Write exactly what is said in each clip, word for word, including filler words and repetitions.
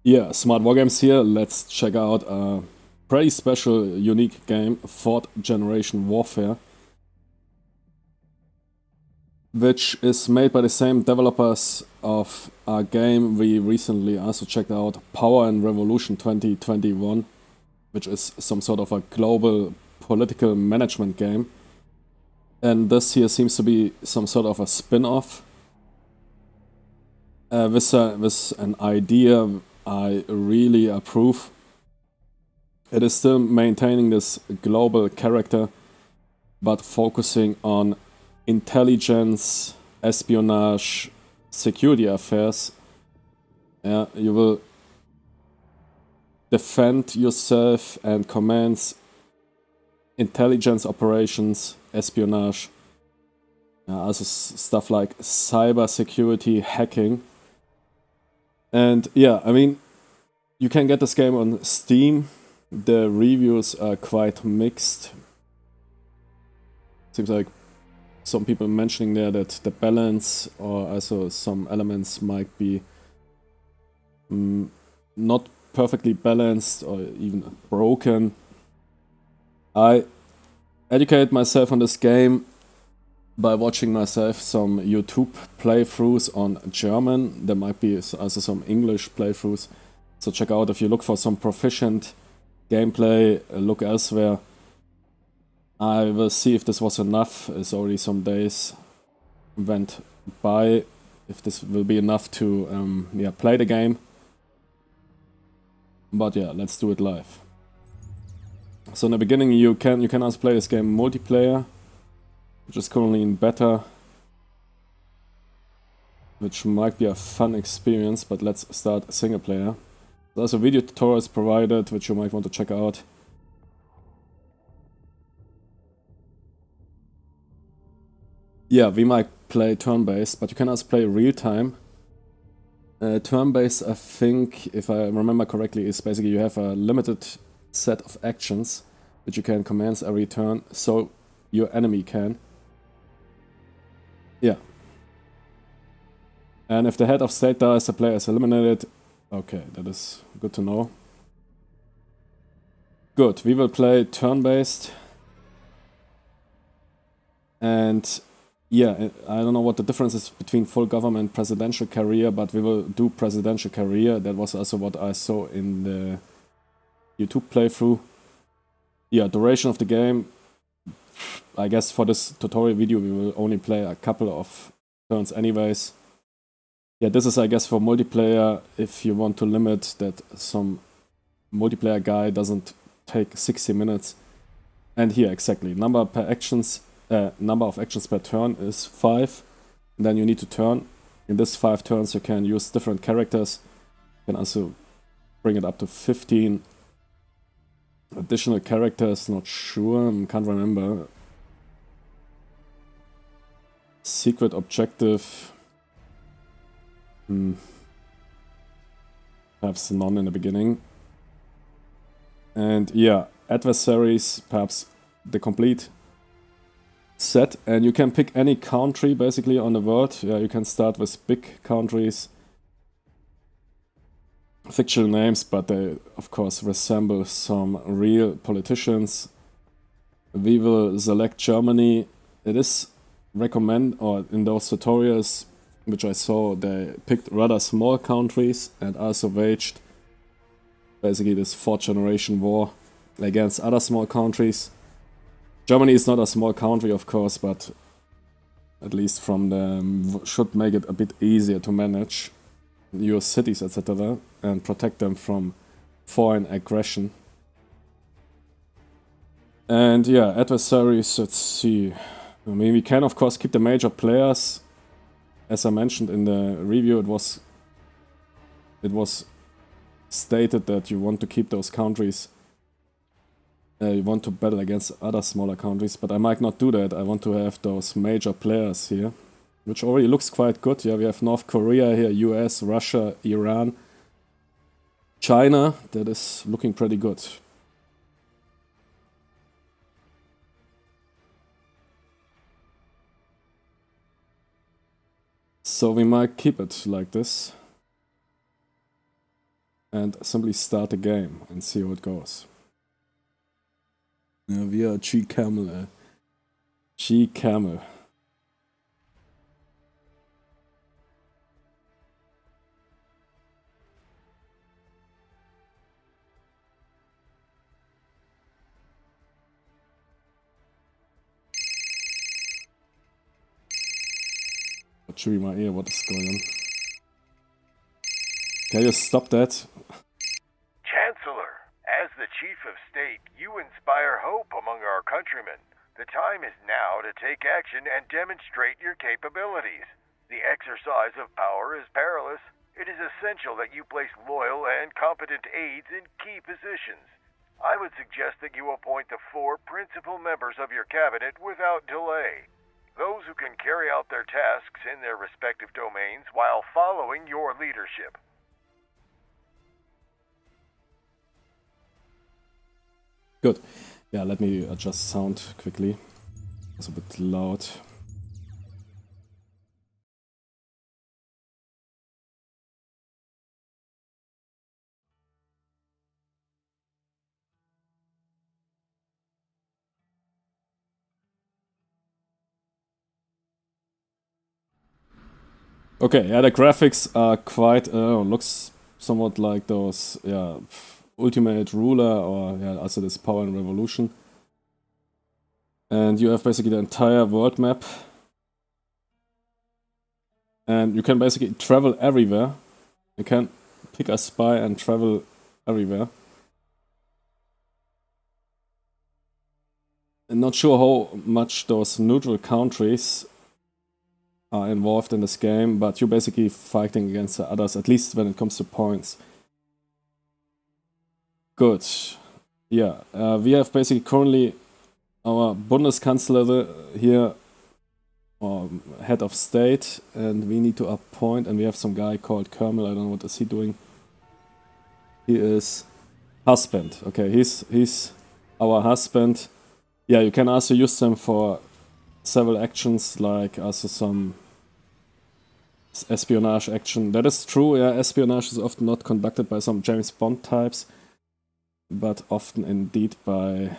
Yeah, Smart Wargames here. Let's check out a pretty special, unique game, Fourth Generation Warfare, which is made by the same developers of a game we recently also checked out, Power and Revolution twenty twenty-one, which is some sort of a global political management game. And this here seems to be some sort of a spin-off uh, with, a, with an idea I really approve. It is still maintaining this global character, but focusing on intelligence, espionage, security affairs. Yeah, you will defend yourself and commands intelligence operations, espionage, yeah, also stuff like cyber security, hacking. And yeah, I mean, you can get this game on Steam. The reviews are quite mixed. Seems like some people mentioning there that the balance or also some elements might be mm, not perfectly balanced or even broken. I educate myself on this game by watching myself some YouTube playthroughs on German. There might be also some English playthroughs. So check out if you look for some proficient gameplay, look elsewhere. I will see if this was enough. It's already some days went by. If this will be enough to um, yeah, play the game. But yeah, let's do it live. So in the beginning you can you can also play this game multiplayer, which is currently in beta, which might be a fun experience, but let's start single player. There's also video tutorials provided, which you might want to check out. Yeah, we might play turn-based, but you can also play real-time. Uh, turn-based, I think, if I remember correctly, is basically you have a limited set of actions which you can command every turn, so your enemy can. Yeah. And if the head of state dies, the player is eliminated. Okay, that is good to know. Good, we will play turn-based. And yeah, I don't know what the difference is between full government and presidential career, but we will do presidential career. That was also what I saw in the YouTube playthrough. Yeah, duration of the game. I guess for this tutorial video we will only play a couple of turns anyways. Yeah, this is I guess for multiplayer, if you want to limit that some multiplayer guy doesn't take sixty minutes. And here exactly, number per actions, uh, number of actions per turn is five. And then you need to turn. In this five turns you can use different characters. You can also bring it up to fifteen. Additional characters, not sure, can't remember. Secret objective. Hmm. Perhaps none in the beginning. And yeah, adversaries, perhaps the complete set. And you can pick any country basically on the world. Yeah, you can start with big countries. Fictional names, but they of course resemble some real politicians. We will select Germany. It is recommend, or in those tutorials which I saw, they picked rather small countries and also waged basically this fourth generation war against other small countries. Germany is not a small country of course, but at least from the should make it a bit easier to manage your cities, et cetera, and protect them from foreign aggression. And yeah, adversaries, let's see. I mean, we can of course keep the major players. As I mentioned in the review, it was it was stated that you want to keep those countries. Uh, you want to battle against other smaller countries, but I might not do that. I want to have those major players here, which already looks quite good. Yeah, we have North Korea here, U S, Russia, Iran, China. That is looking pretty good. So we might keep it like this. and simply start the game and see how it goes. Yeah, we are G Camel. Uh, G Camel. What should be my ear? What is going on? Can you stop that? Chancellor, as the Chief of State, you inspire hope among our countrymen. The time is now to take action and demonstrate your capabilities. The exercise of power is perilous. It is essential that you place loyal and competent aides in key positions. I would suggest that you appoint the four principal members of your cabinet without delay. Those who can carry out their tasks in their respective domains while following your leadership. Good. Yeah, let me adjust sound quickly. It's a bit loud. Okay, yeah, the graphics are quite, uh, looks somewhat like those, yeah, Ultimate Ruler or, yeah, also this Power and Revolution. And you have basically the entire world map. And you can basically travel everywhere. You can pick a spy and travel everywhere. I'm not sure how much those neutral countries are involved in this game, but you're basically fighting against the others, at least when it comes to points. Good. Yeah, uh, we have basically currently our Bundeskanzler here, or head of state, and we need to appoint, and we have some guy called Kermel, I don't know what is he doing. He is husband. Okay, he's he's our husband. Yeah, you can also use them for several actions, like also some espionage action. That is true, yeah, espionage is often not conducted by some James Bond types, but often indeed by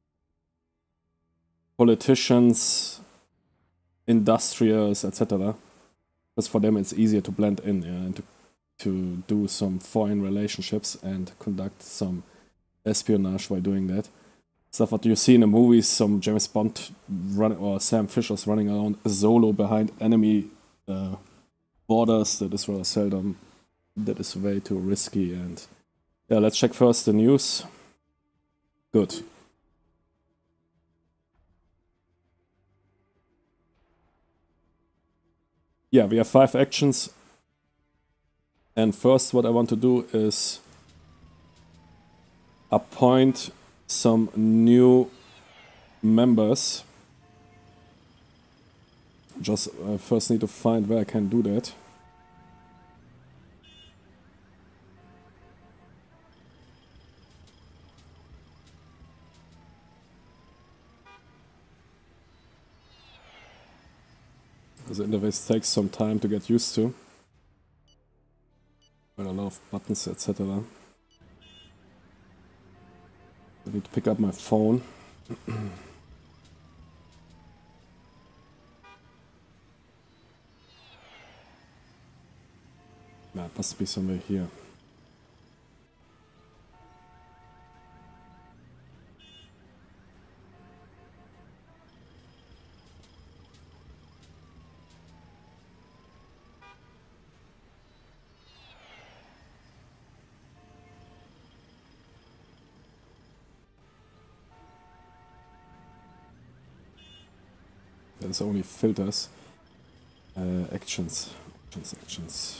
politicians, industrials, et cetera. Because for them it's easier to blend in, yeah, and to, to do some foreign relationships and conduct some espionage while doing that. Stuff what you see in the movies, some James Bond run, or Sam Fisher's running around solo behind enemy uh, borders. That is rather seldom. That is way too risky. And yeah, let's check first the news. Good. Yeah, we have five actions. And first what I want to do is appoint some new members. Just uh, first need to find where I can do that. Because the interface takes some time to get used to. Quite a lot of buttons, et cetera. I need to pick up my phone. Nah, it must be somewhere here. There's only filters. Uh, actions. Actions, actions.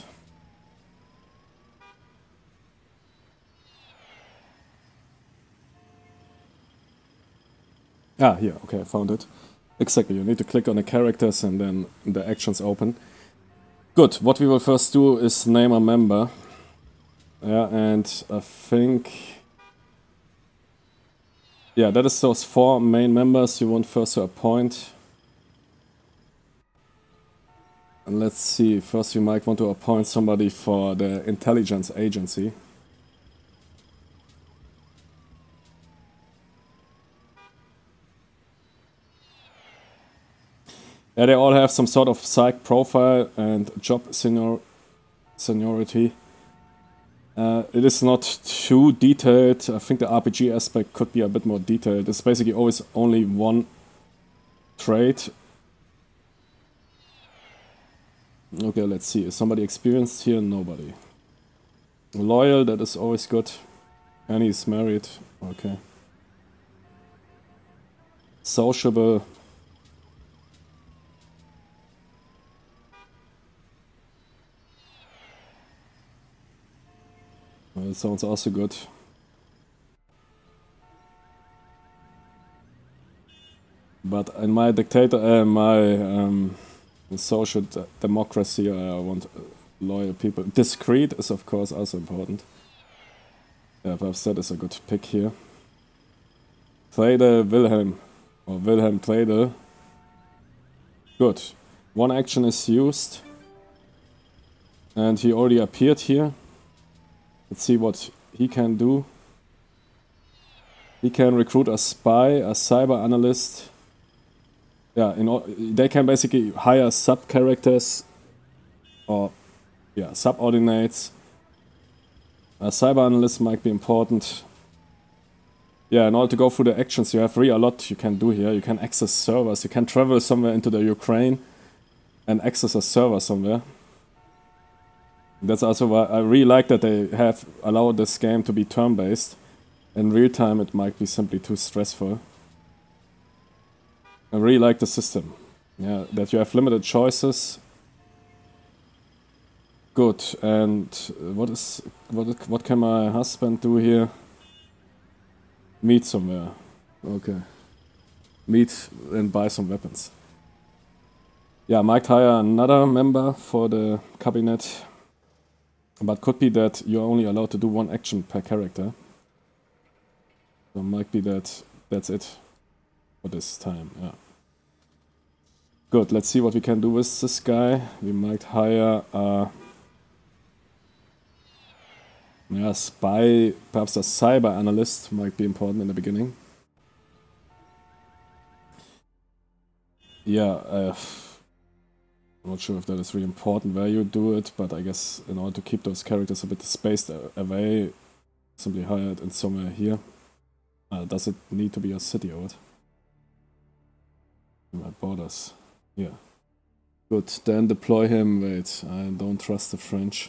Ah, here. Okay, I found it. Exactly. You need to click on the characters and then the actions open. Good. What we will first do is name a member. Yeah, and I think... Yeah, that is those four main members you want first to appoint. And let's see, first we might want to appoint somebody for the intelligence agency. Yeah, they all have some sort of psych profile and job senior seniority. Uh, it is not too detailed. I think the R P G aspect could be a bit more detailed. It's basically always only one trait. Okay, let's see. Is somebody experienced here? Nobody. Loyal, that is always good. And he's married. Okay. Sociable. Well, that sounds also good. But in my dictator, uh, my um, social democracy, I want loyal people. Discreet is of course also important. Yeah, perhaps that is a good pick here. Theodel Wilhelm, or Wilhelm Theodel. Good. One action is used. And he already appeared here. Let's see what he can do. He can recruit a spy, a cyber analyst. Yeah, in all, they can basically hire sub-characters or yeah, subordinates. A cyber analyst might be important. Yeah, in order to go through the actions, you have really a lot you can do here. You can access servers, you can travel somewhere into the Ukraine and access a server somewhere. That's also why I really like that they have allowed this game to be turn-based. In real time it might be simply too stressful. I really like the system. Yeah, that you have limited choices. Good. And what is what what can my husband do here? Meet somewhere. Okay. Meet and buy some weapons. Yeah, I might hire another member for the cabinet. But could be that you're only allowed to do one action per character. So might be that that's it for this time, yeah. Good, let's see what we can do with this guy. We might hire a yeah, spy, perhaps a cyber analyst might be important in the beginning. Yeah, uh, I'm not sure if that is really important where you do it, but I guess in order to keep those characters a bit spaced away, simply hire it in somewhere here. Uh, does it need to be a city or what? My borders. Yeah. Good, then deploy him. Wait, I don't trust the French.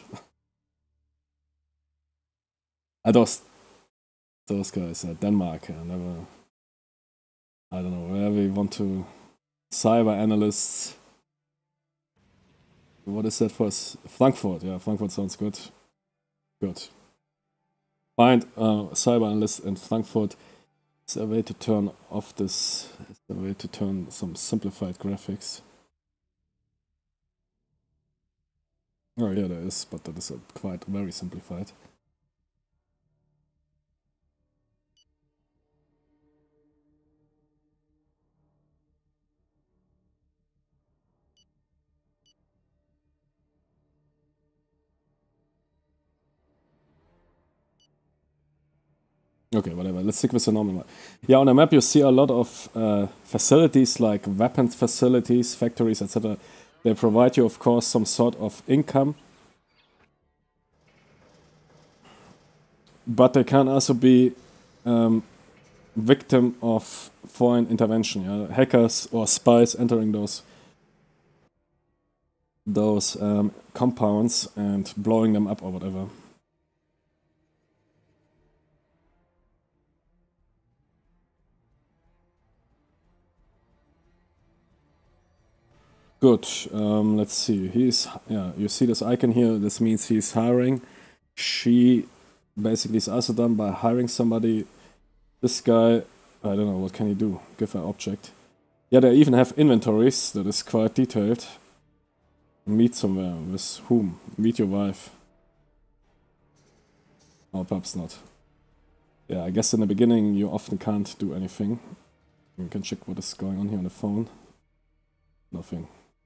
I those those guys, uh, Denmark, I never. I don't know, where we want to. Cyber analysts. What is that for us? Frankfurt, yeah, Frankfurt sounds good. Good. Find uh, cyber analyst in Frankfurt. Is there a way to turn off this? Is there a way to turn some simplified graphics? Oh yeah, there is, but that is uh, quite very simplified. Okay, whatever. Let's stick with the normal one. Yeah, on the map you see a lot of uh, facilities like weapons facilities, factories, et cetera. They provide you, of course, some sort of income. But they can also be um, victim of foreign intervention. Yeah? Hackers or spies entering those those um, compounds and blowing them up or whatever. Good. Um, let's see. He's yeah. You see this icon here. This means he's hiring. She basically is also done by hiring somebody. This guy, I don't know. What can he do? Give an object. Yeah, they even have inventories. That is quite detailed. Meet somewhere with whom? Meet your wife. Or perhaps not. Yeah, I guess in the beginning you often can't do anything. You can check what is going on here on the phone. Nothing.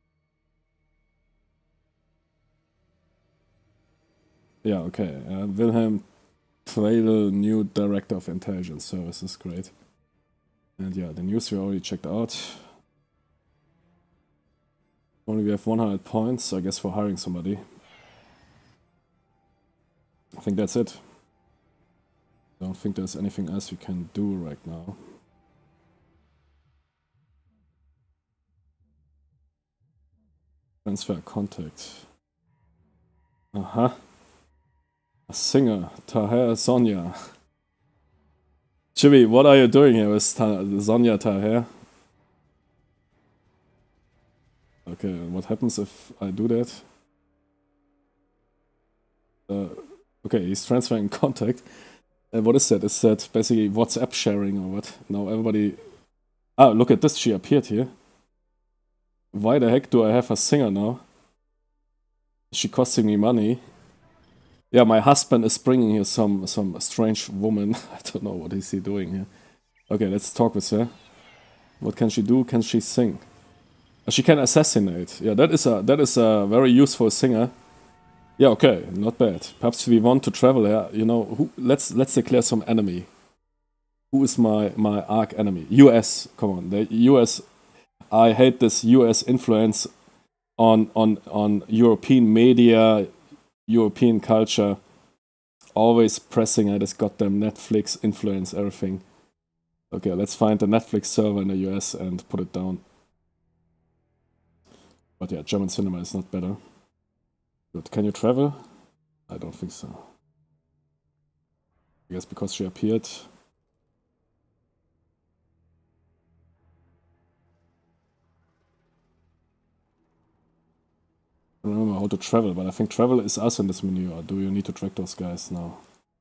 Yeah, okay. Uh, Wilhelm Theodel, new Director of Intelligence Services, great. And yeah, the news we already checked out. Only we have one hundred points, I guess, for hiring somebody. I think that's it. I don't think there's anything else we can do right now. Transfer contact. Uh-huh. A singer. Taher Sonja. Jimmy, what are you doing here with Ta Sonja Taher? Okay, what happens if I do that? Uh, okay, he's transferring contact. Uh, what is that? Is that basically WhatsApp sharing or what? Now everybody... Ah, look at this, she appeared here. Why the heck do I have a singer now? Is she costing me money? Yeah, my husband is bringing here some, some strange woman. I don't know what is he doing here. Okay, let's talk with her. What can she do? Can she sing? She can assassinate. Yeah, that is a that is a very useful singer. Yeah, okay, not bad. Perhaps we want to travel here. You know, who, let's let's declare some enemy. Who is my my arch enemy? U S. Come on, the U S. I hate this U S influence on on on European media, European culture. Always pressing at this goddamn Netflix influence everything. Okay, let's find the Netflix server in the U S and put it down. But yeah, German cinema is not better. Good. Can you travel? I don't think so. I guess because she appeared. I don't remember how to travel, but I think travel is us in this menu. Or do you need to track those guys now?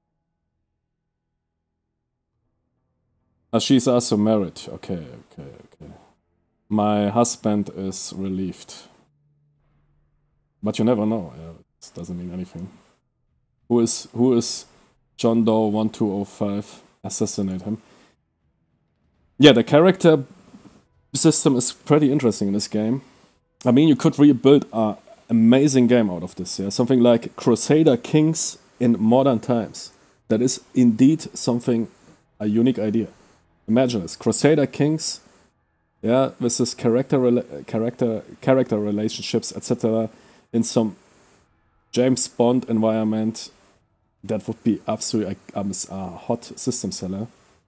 Ah, she's also married. Okay, okay, okay. My husband is relieved. But you never know. Yeah, it doesn't mean anything. Who is who is John Doe one two zero five? Assassinate him. Yeah, the character system is pretty interesting in this game. I mean, you could rebuild an amazing game out of this. Yeah, something like Crusader Kings in modern times. That is indeed something, a unique idea. Imagine this: Crusader Kings. Yeah, with this character rela character character relationships, et cetera, in some James Bond environment, that would be absolutely a, a hot system seller.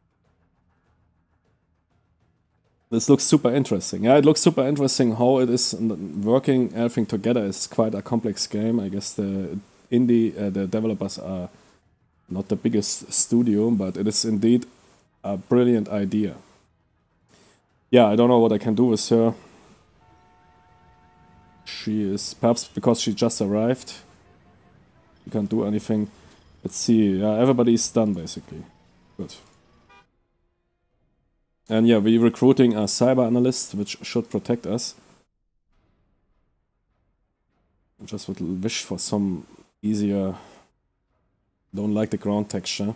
This looks super interesting. Yeah, it looks super interesting how it is working everything together. It's quite a complex game. I guess the indie uh, the developers are not the biggest studio, but it is indeed a brilliant idea. Yeah, I don't know what I can do with her. She is, perhaps because she just arrived, you can't do anything. Let's see, yeah, everybody's done basically. Good. And yeah, we're recruiting a cyber analyst, which should protect us. I just would wish for some easier... Don't like the ground texture.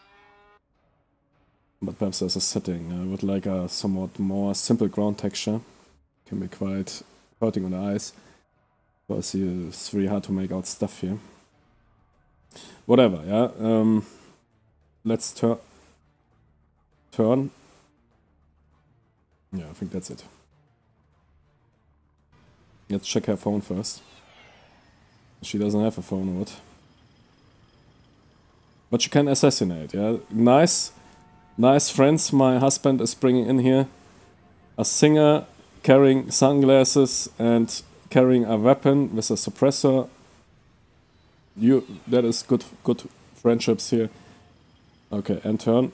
But perhaps there's a setting. I would like a somewhat more simple ground texture. Can be quite hurting on the eyes. So I see it's really hard to make out stuff here. Whatever, yeah. Um, let's tur turn. Yeah, I think that's it. Let's check her phone first. She doesn't have a phone or what? But she can assassinate, yeah. Nice. Nice friends my husband is bringing in here. A singer carrying sunglasses and carrying a weapon with a suppressor. You, that is good, good friendships here. Okay, and turn.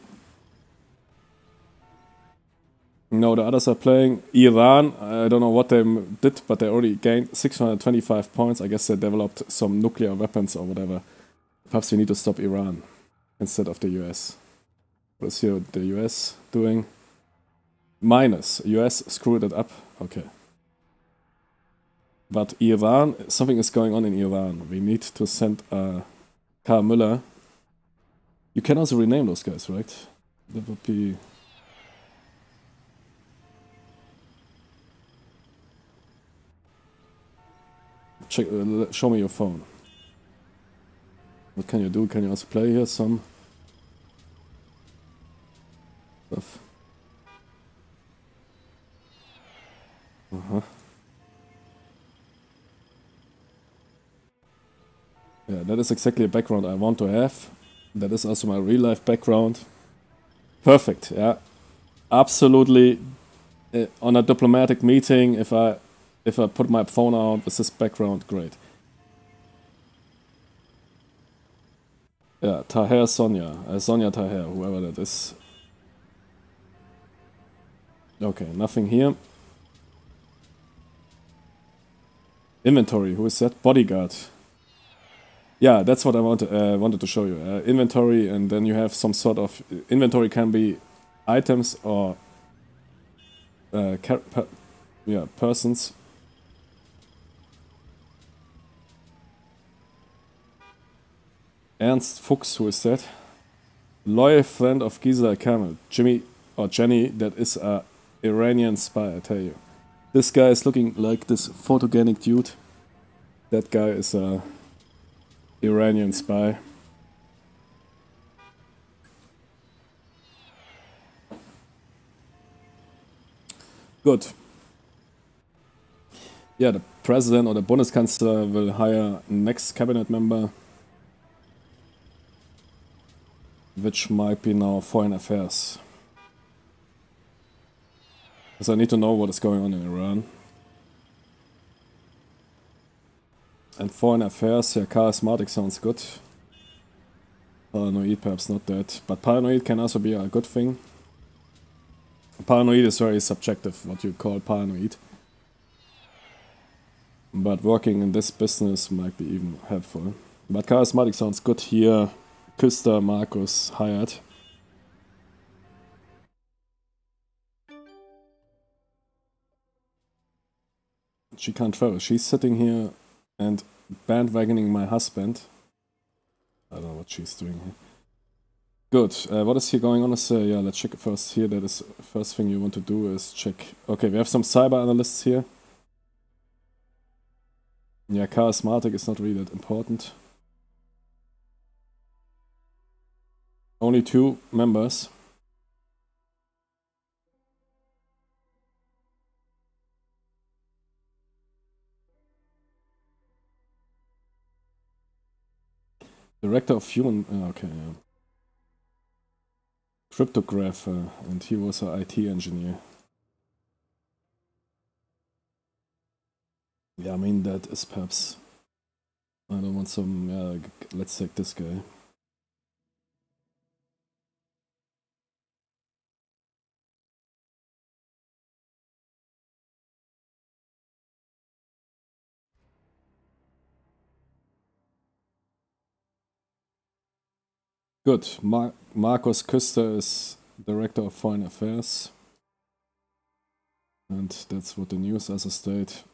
No, the others are playing. Iran, I don't know what they did, but they already gained six hundred twenty-five points. I guess they developed some nuclear weapons or whatever. Perhaps we need to stop Iran instead of the U S. What is here the U S doing? Minus. U S screwed it up. Okay. But Iran, something is going on in Iran. We need to send uh, Karl Müller. You can also rename those guys, right? That would be... Check, uh, show me your phone. What can you do? Can you also play here some stuff? Uh-huh. is exactly a background I want to have. That is also my real life background. Perfect, yeah. Absolutely. Uh, on a diplomatic meeting, if I if I put my phone out with this background, great. Yeah, Taher Sonia. Uh, Sonia Taher, whoever that is. Okay, nothing here. Inventory, who is that? Bodyguard. Yeah, that's what I want to, uh, wanted to show you. Uh, inventory, and then you have some sort of... Inventory can be items or... Uh, per, yeah, persons. Ernst Fuchs, who is that? Loyal friend of Gisela Kamel. Jimmy, or Jenny, that is a Iranian spy, I tell you. This guy is looking like this photogenic dude. That guy is a Iranian spy. Good. Yeah, the president or the Bundeskanzler will hire next cabinet member, which might be now foreign affairs. Because I need to know what is going on in Iran. And foreign affairs, yeah, charismatic sounds good. Paranoid, perhaps not that. But paranoid can also be a good thing. Paranoid is very subjective, what you call paranoid. But working in this business might be even helpful. But charismatic sounds good here. Küster Markus hired. She can't travel. She's sitting here and bandwagoning my husband. I don't know what she's doing here. Good. Uh, what is here going on? Is, uh, yeah, let's check first here. That is first thing you want to do is check. Okay, we have some cyber analysts here. Yeah, charismatic is not really that important. Only two members. Director of Human... Uh, okay, yeah. Cryptographer, and he was an I T engineer. Yeah, I mean, that is perhaps... I don't want some... Yeah, let's take this guy. Good. Mar Markus Küster is Director of Foreign Affairs. And that's what the news as a state.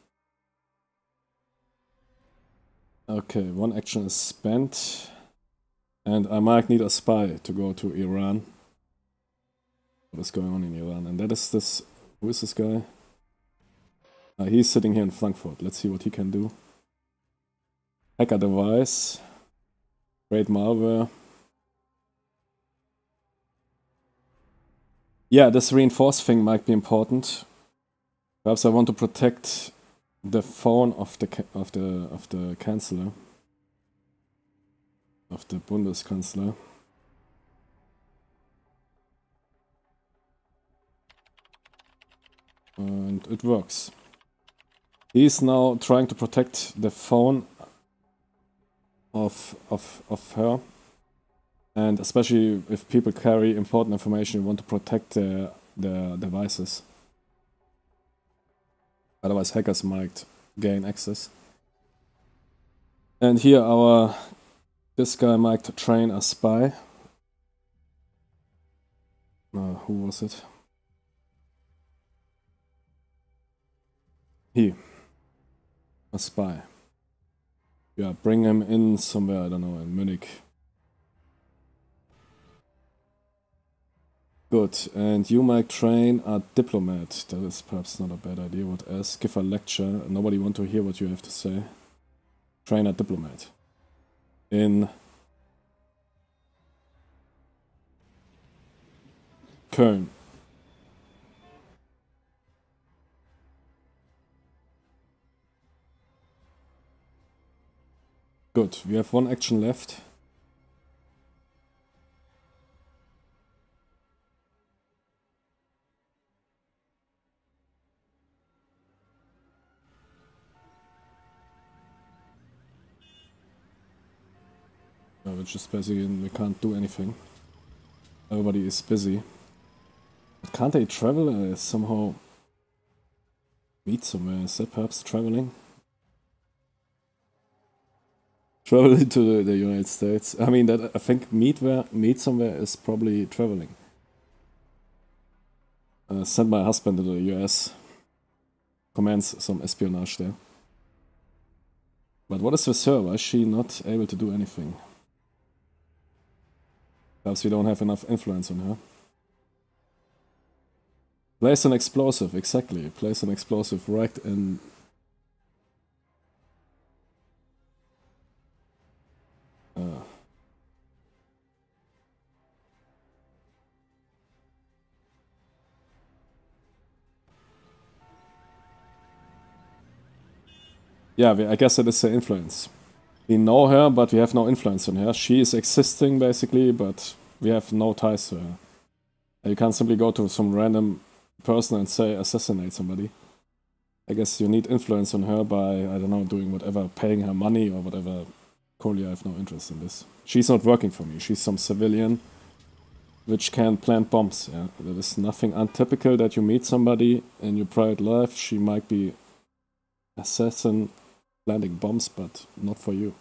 Okay, one action is spent. And I might need a spy to go to Iran. What is going on in Iran? And that is this... Who is this guy? Uh, he's sitting here in Frankfurt. Let's see what he can do. Hacker device. Create malware. Yeah, this reinforced thing might be important. Perhaps I want to protect the phone of the of the of the Chancellor, of the Bundeskanzler. And it works. He's now trying to protect the phone of of of her. And especially if people carry important information, you want to protect their, their devices. Otherwise hackers might gain access. And here our... This guy might train a spy. Uh, who was it? He. A spy. Yeah, bring him in somewhere, I don't know, in Munich. Good, and you might train a diplomat. That is perhaps not a bad idea. What else? Give a lecture. Nobody want to hear what you have to say. Train a diplomat. In Köln. Good, we have one action left. Uh, which is basically we can't do anything. Everybody is busy. But can't they travel? Uh, somehow meet somewhere? Is that perhaps traveling? Travel into the, the United States. I mean, that I think meet where meet somewhere is probably traveling. Uh, send my husband to the U S. Commence some espionage there. But what is with her? Why is she not able to do anything? Perhaps we don't have enough influence on her. Place an explosive, exactly. Place an explosive right in... Uh. Yeah, we, I guess that is the influence. We know her, but we have no influence on her. She is existing, basically, but we have no ties to her. You can't simply go to some random person and say, assassinate somebody. I guess you need influence on her by, I don't know, doing whatever, paying her money or whatever. Currently, I have no interest in this. She's not working for me. She's some civilian which can plant bombs. Yeah, there is nothing untypical that you meet somebody in your private life. She might be assassin planting bombs, but not for you.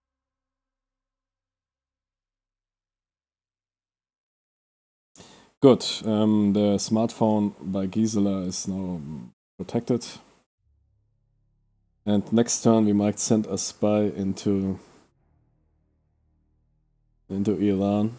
Good. Um, the smartphone by Gisela is now protected. And next turn we might send a spy into into Iran.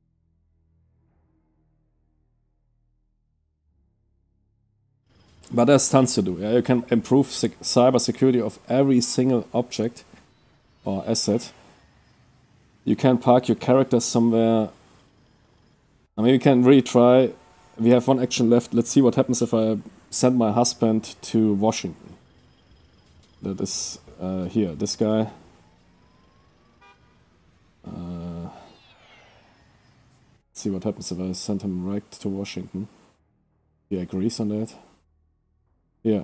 But there's tons to do. Yeah, you can improve sec cyber security of every single object or asset. You can park your characters somewhere. I mean, you can really try. We have one action left. Let's see what happens if I send my husband to Washington. That is uh, here, this guy. Uh, let's see what happens if I send him right to Washington. He agrees on that. Yeah.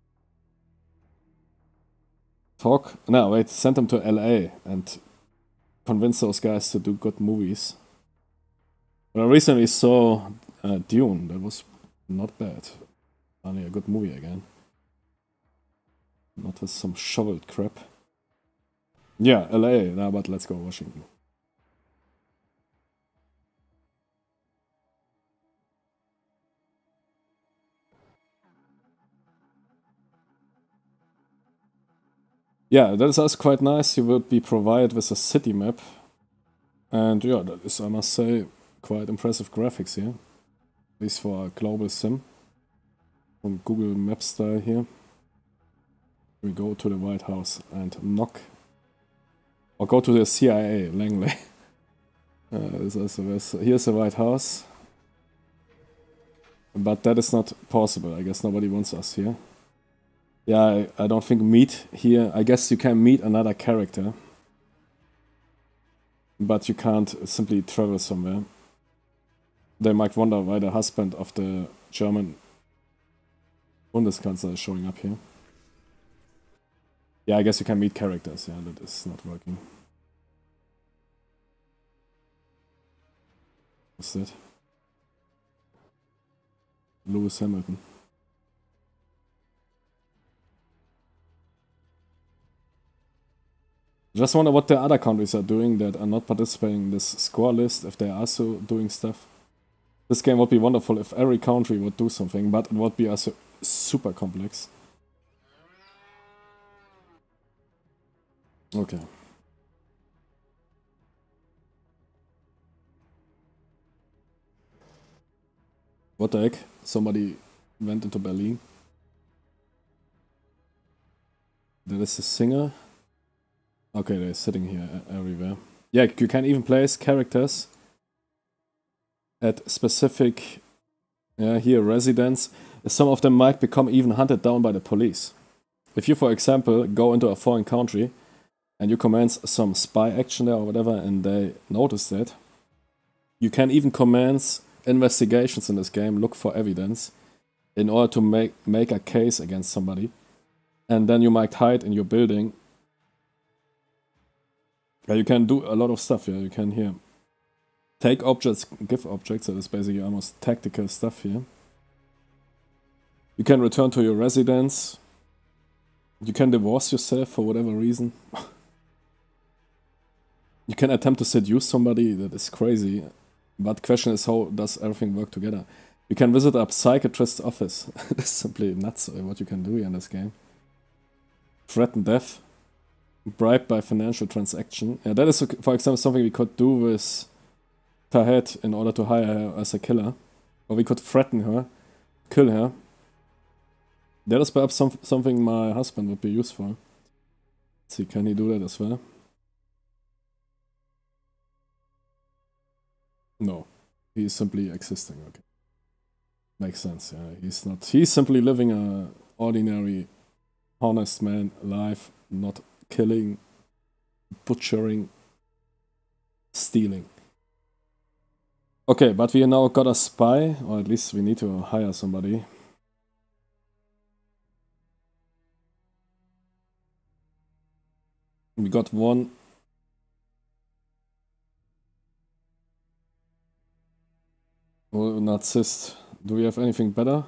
Talk. No, wait, send him to L A and convince those guys to do good movies. But I recently saw uh, Dune. That was not bad. Only a good movie again. Not with some shoveled crap. Yeah, L A. No, but let's go Washington. Yeah, that is also quite nice. You would be provided with a city map. And yeah, that is, I must say, quite impressive graphics here. At least for a global sim. From Google Maps style here. We go to the White House and knock. Or go to the C I A, Langley. uh, this also, here's the White House. But that is not possible. I guess nobody wants us here. Yeah, I, I don't think meet here. I guess you can meet another character. But you can't simply travel somewhere. They might wonder why the husband of the German Bundeskanzler is showing up here. Yeah, I guess you can meet characters. Yeah, that is not working. What's that? Lewis Hamilton. Just wonder what the other countries are doing that are not participating in this score list, if they are also doing stuff. This game would be wonderful if every country would do something, but it would be also super complex. Okay. What the heck? Somebody went into Berlin. That is the singer. Okay, they're sitting here everywhere. Yeah, you can even place characters at specific, yeah, here, residents. Some of them might become even hunted down by the police. If you, for example, go into a foreign country and you command some spy action there or whatever, and they notice that, you can even command investigations in this game, look for evidence, in order to make, make a case against somebody. And then you might hide in your building. Yeah, you can do a lot of stuff here. You can here take objects, give objects, that is basically almost tactical stuff here. You can return to your residence. You can divorce yourself for whatever reason. You can attempt to seduce somebody, that is crazy. But the question is, how does everything work together? You can visit a psychiatrist's office. It's simply nuts what you can do here in this game. Threaten death. Bribed by financial transaction. Yeah, that is, for example, something we could do with Tahed in order to hire her as a killer. Or we could threaten her, kill her. That is perhaps some, something my husband would be useful. Let's see, can he do that as well? No, he is simply existing. Okay, makes sense. Yeah, he's not. He's simply living a ordinary, honest man life, not killing, butchering, stealing. Okay, but we now got a spy, or at least we need to hire somebody. We got one. Oh, Narzisst. Do we have anything better?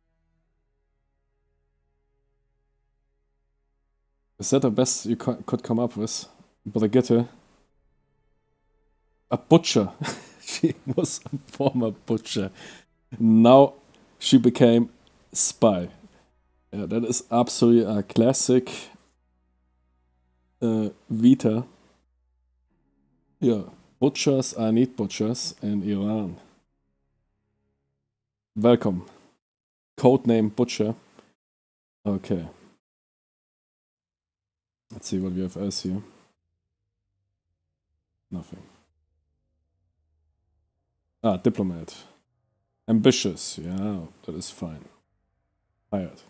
Is that the best you could come up with? Brigitte. A butcher. She was a former butcher. Now she became spy. Yeah, that is absolutely a classic uh, Vita. Yeah, butchers, I need butchers in Iran. Welcome. Codename Butcher. Okay. Let's see what we have else here. Nothing. Ah, diplomat. Ambitious. Yeah, that is fine. Hired.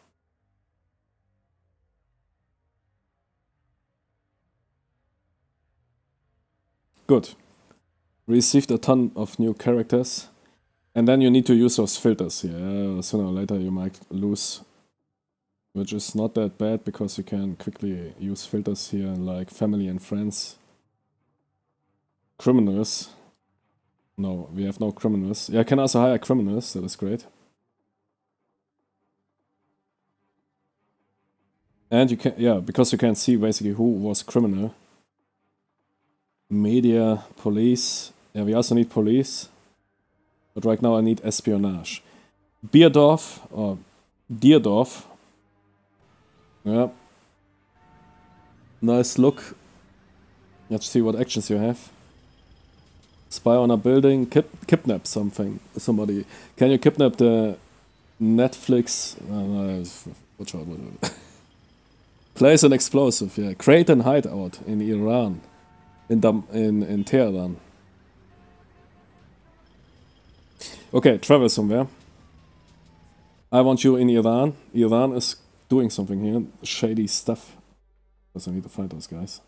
Good. Received a ton of new characters. And then you need to use those filters here. Yeah, sooner or later you might lose. Which is not that bad because you can quickly use filters here like family and friends. Criminals. No, we have no criminals. Yeah, I can also hire criminals, that is great. And you can, yeah, because you can see basically who was criminal. Media, police. Yeah, we also need police. But right now I need espionage. Bierdorf, or Dierdorf. Yeah. Nice look. Let's see what actions you have. Spy on a building, kid kidnap something, somebody. Can you kidnap the Netflix? Uh, watch out. Place an explosive, yeah. Create an hideout in Iran. In, Dam in, in Tehran. Okay, travel somewhere. I want you in Iran. Iran is doing something here. Shady stuff. Because I need to find those guys.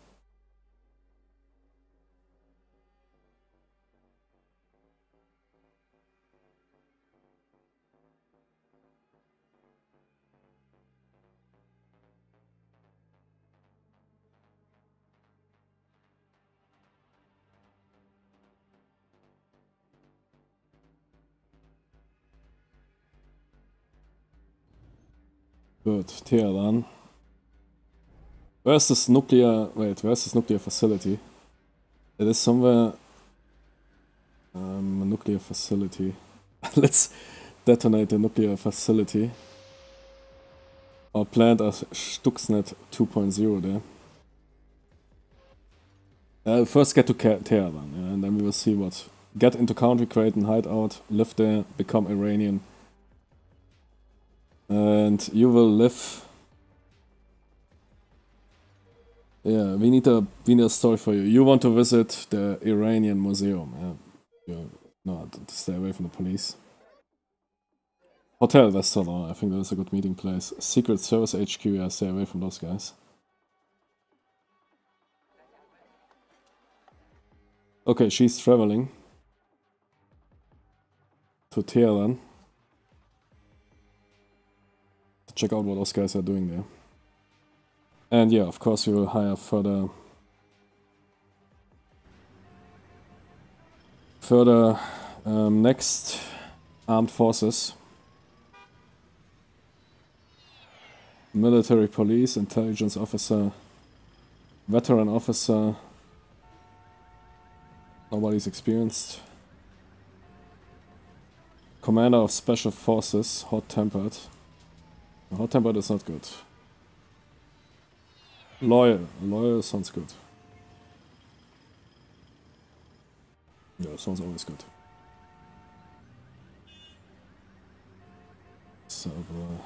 Good, Tehran. Where's this nuclear... Wait, where's this nuclear facility? It is somewhere... Um, a nuclear facility. Let's detonate the nuclear facility. Or plant a Stuxnet two point oh there. Uh, first get to Tehran, yeah, and then we will see what... Get into country, create an hideout, live there, become Iranian. And you will live... Yeah, we need a we need a story for you. You want to visit the Iranian Museum. Yeah. You, no, stay away from the police. Hotel Restaurant, I think that is a good meeting place. Secret Service H Q, yeah, stay away from those guys. Okay, she's traveling to Tehran to check out what those guys are doing there. And yeah, of course we will hire further further um, next armed forces. Military police, intelligence officer, veteran officer. Nobody's experienced. Commander of special forces, hot-tempered. Hot-tempered is not good. Loyal. Loyal sounds good. Yeah, sounds always good. So, uh,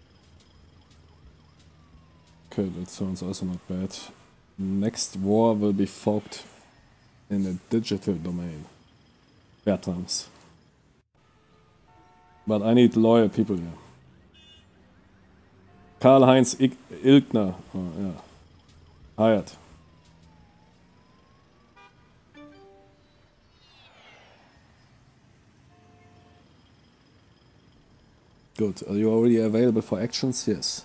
okay, that sounds also not bad. Next war will be fought in the digital domain. Bertrams. But I need loyal people here. Karl-Heinz Ilgner. Oh, yeah. Hired. Good. Are you already available for actions? Yes.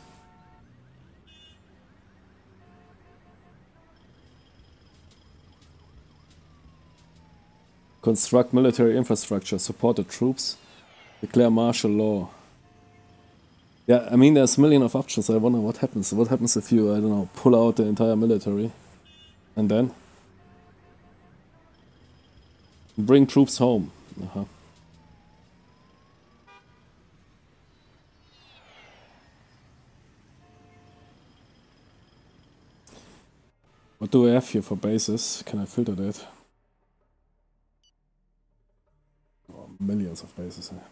Construct military infrastructure, support the troops, declare martial law. Yeah, I mean, there's a million of options. I wonder what happens. What happens if you, I don't know, pull out the entire military and then bring troops home. Uh-huh. What do we have here for bases? Can I filter that? Oh, millions of bases here.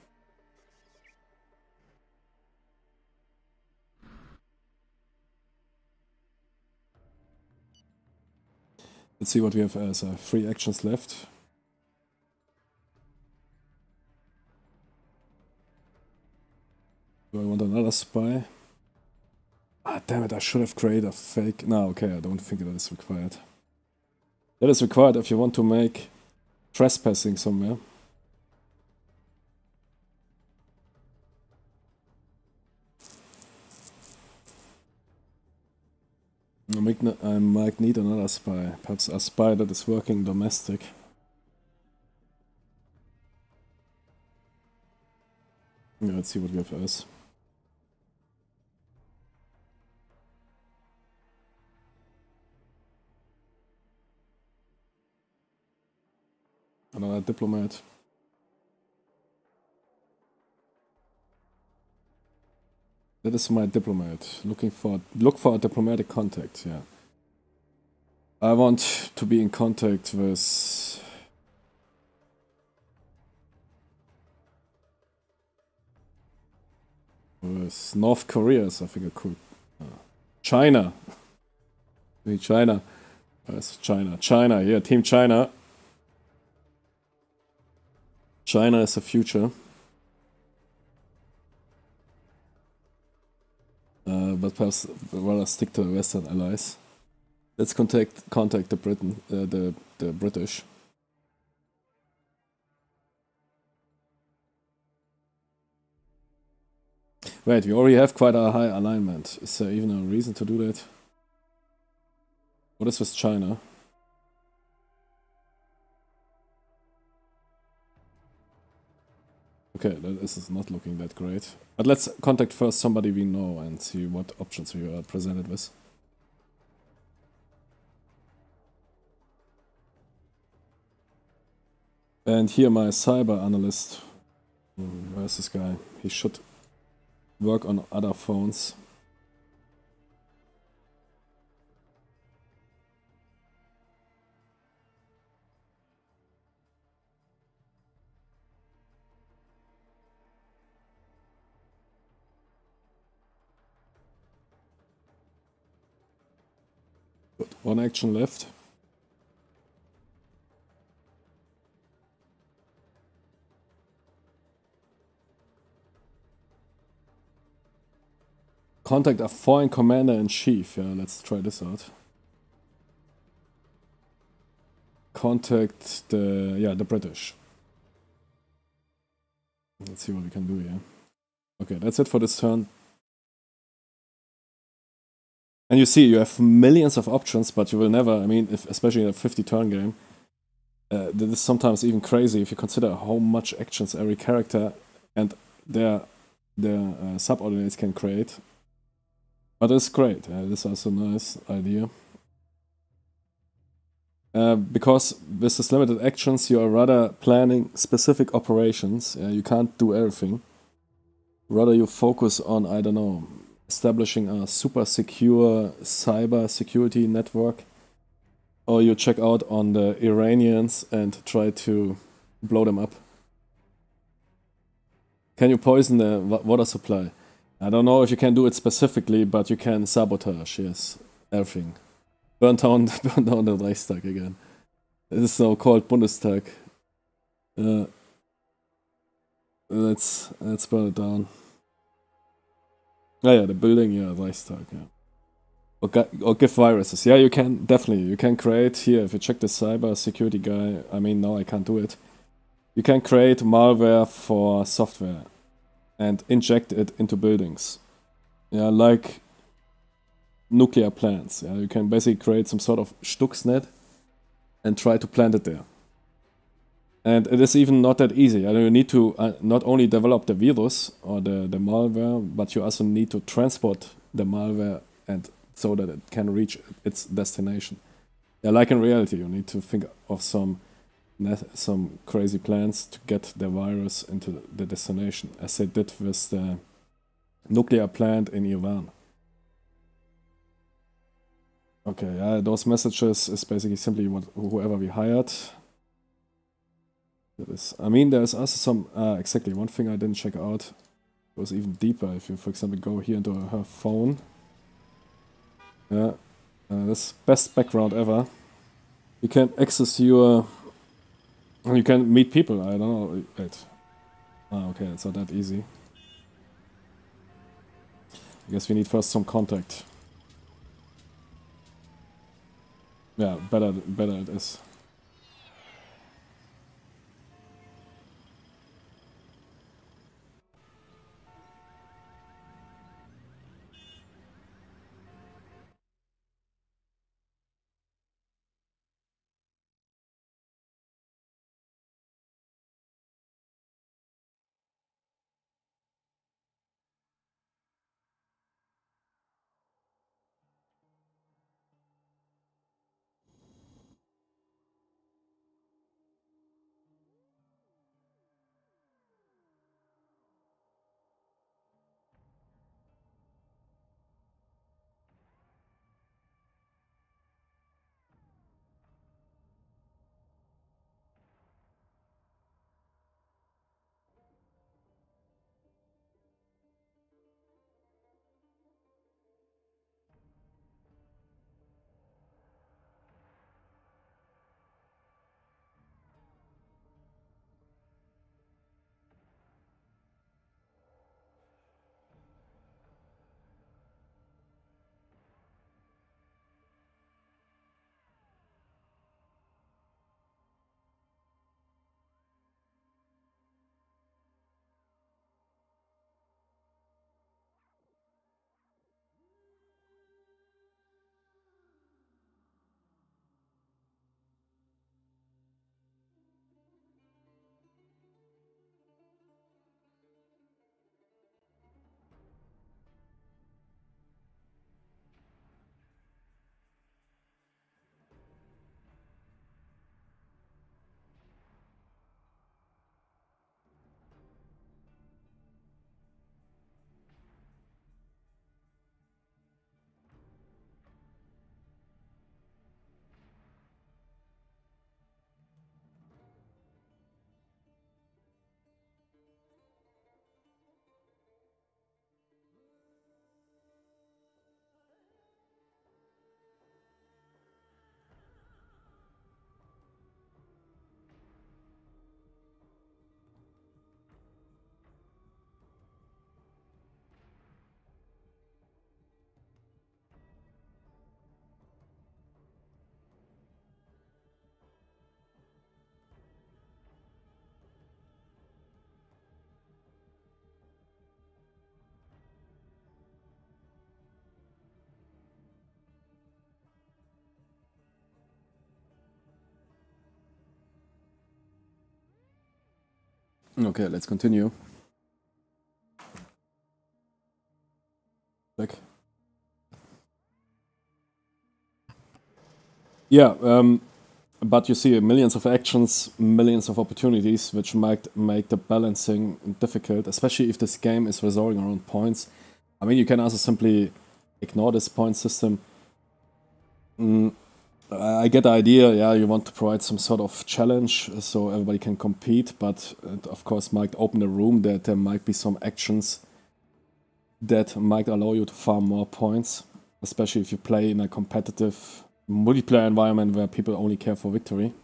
Let's see what we have as uh, three actions left. Do I want another spy? Ah, damn it, I should have created a fake... No, okay, I don't think that is required. That is required if you want to make trespassing somewhere. I might need another spy. Perhaps a spy that is working domestic. Yeah, let's see what we have as. Another diplomat. That is my diplomat. Looking for look for a diplomatic contact. Yeah. I want to be in contact with with North Korea. Is I think a cool. Uh, China. China. Where's China? China. Yeah, Team China. China is the future. Uh, but perhaps rather stick to the Western allies. Let's contact contact the Britain, uh, the the British. Wait, we already have quite a high alignment. Is there even a reason to do that? What is with China? Okay, this is not looking that great. But let's contact first somebody we know and see what options we are presented with. And here my cyber analyst. Where's this guy? He should work on other phones. Good. One action left. Contact a foreign commander-in-chief. Yeah, let's try this out. contact the yeah the British. Let's see what we can do here. Okay, that's it for this turn. And you see, you have millions of options, but you will never. I mean, if, especially in a fifty turn game, uh, that is sometimes even crazy if you consider how much actions every character and their their uh, subordinates can create. But it's great. Uh, this is also a nice idea. Uh, because with this limited actions, you are rather planning specific operations. Uh, you can't do everything. Rather, you focus on, I don't know, establishing a super secure cyber security network. Or you check out on the Iranians and try to blow them up. Can you poison the water supply? I don't know if you can do it specifically, but you can sabotage, yes, everything. Burn down, burn down the Reichstag again. This is now called Bundestag. Uh, let's let's burn it down. Oh yeah, the building, yeah, Reichstag, yeah. Or, or give viruses. Yeah, you can, definitely. You can create here, if you check the cyber security guy, I mean, now I can't do it. You can create malware for software and inject it into buildings. Yeah, like nuclear plants. Yeah, you can basically create some sort of Stuxnet and try to plant it there. And it is even not that easy. You need to uh, not only develop the virus or the, the malware, but you also need to transport the malware and so that it can reach its destination. Yeah, like in reality, you need to think of some some crazy plans to get the virus into the destination, as they did with the nuclear plant in Iran. Okay, yeah, those messages is basically simply what, whoever we hired. That is, I mean, there's also some, uh, exactly, one thing I didn't check out goes even deeper. If you, for example, go here into her phone. Yeah, uh, this best background ever. You can access your, you can meet people, I don't know, wait. Ah, okay, it's not that easy. I guess we need first some contact. Yeah, better, better it is. Okay, let's continue. Back. Yeah, um, but you see millions of actions, millions of opportunities, which might make the balancing difficult, especially if this game is resolving around points. I mean, you can also simply ignore this point system. Mm, I get the idea, yeah, you want to provide some sort of challenge so everybody can compete, but it of course might open the room that there might be some actions that might allow you to farm more points, especially if you play in a competitive multiplayer environment where people only care for victory.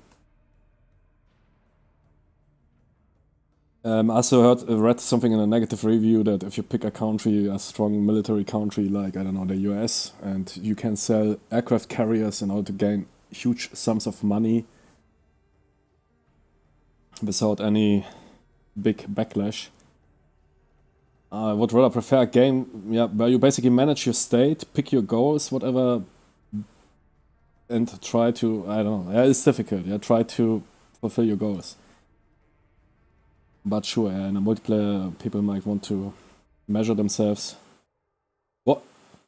Um, I also heard, read something in a negative review that if you pick a country, a strong military country like, I don't know, the U S, and you can sell aircraft carriers in order to gain huge sums of money without any big backlash. I would rather prefer a game, yeah, where you basically manage your state, pick your goals, whatever, and try to, I don't know, yeah, it's difficult, yeah, try to fulfill your goals. But sure, yeah, in a multiplayer, people might want to measure themselves. What?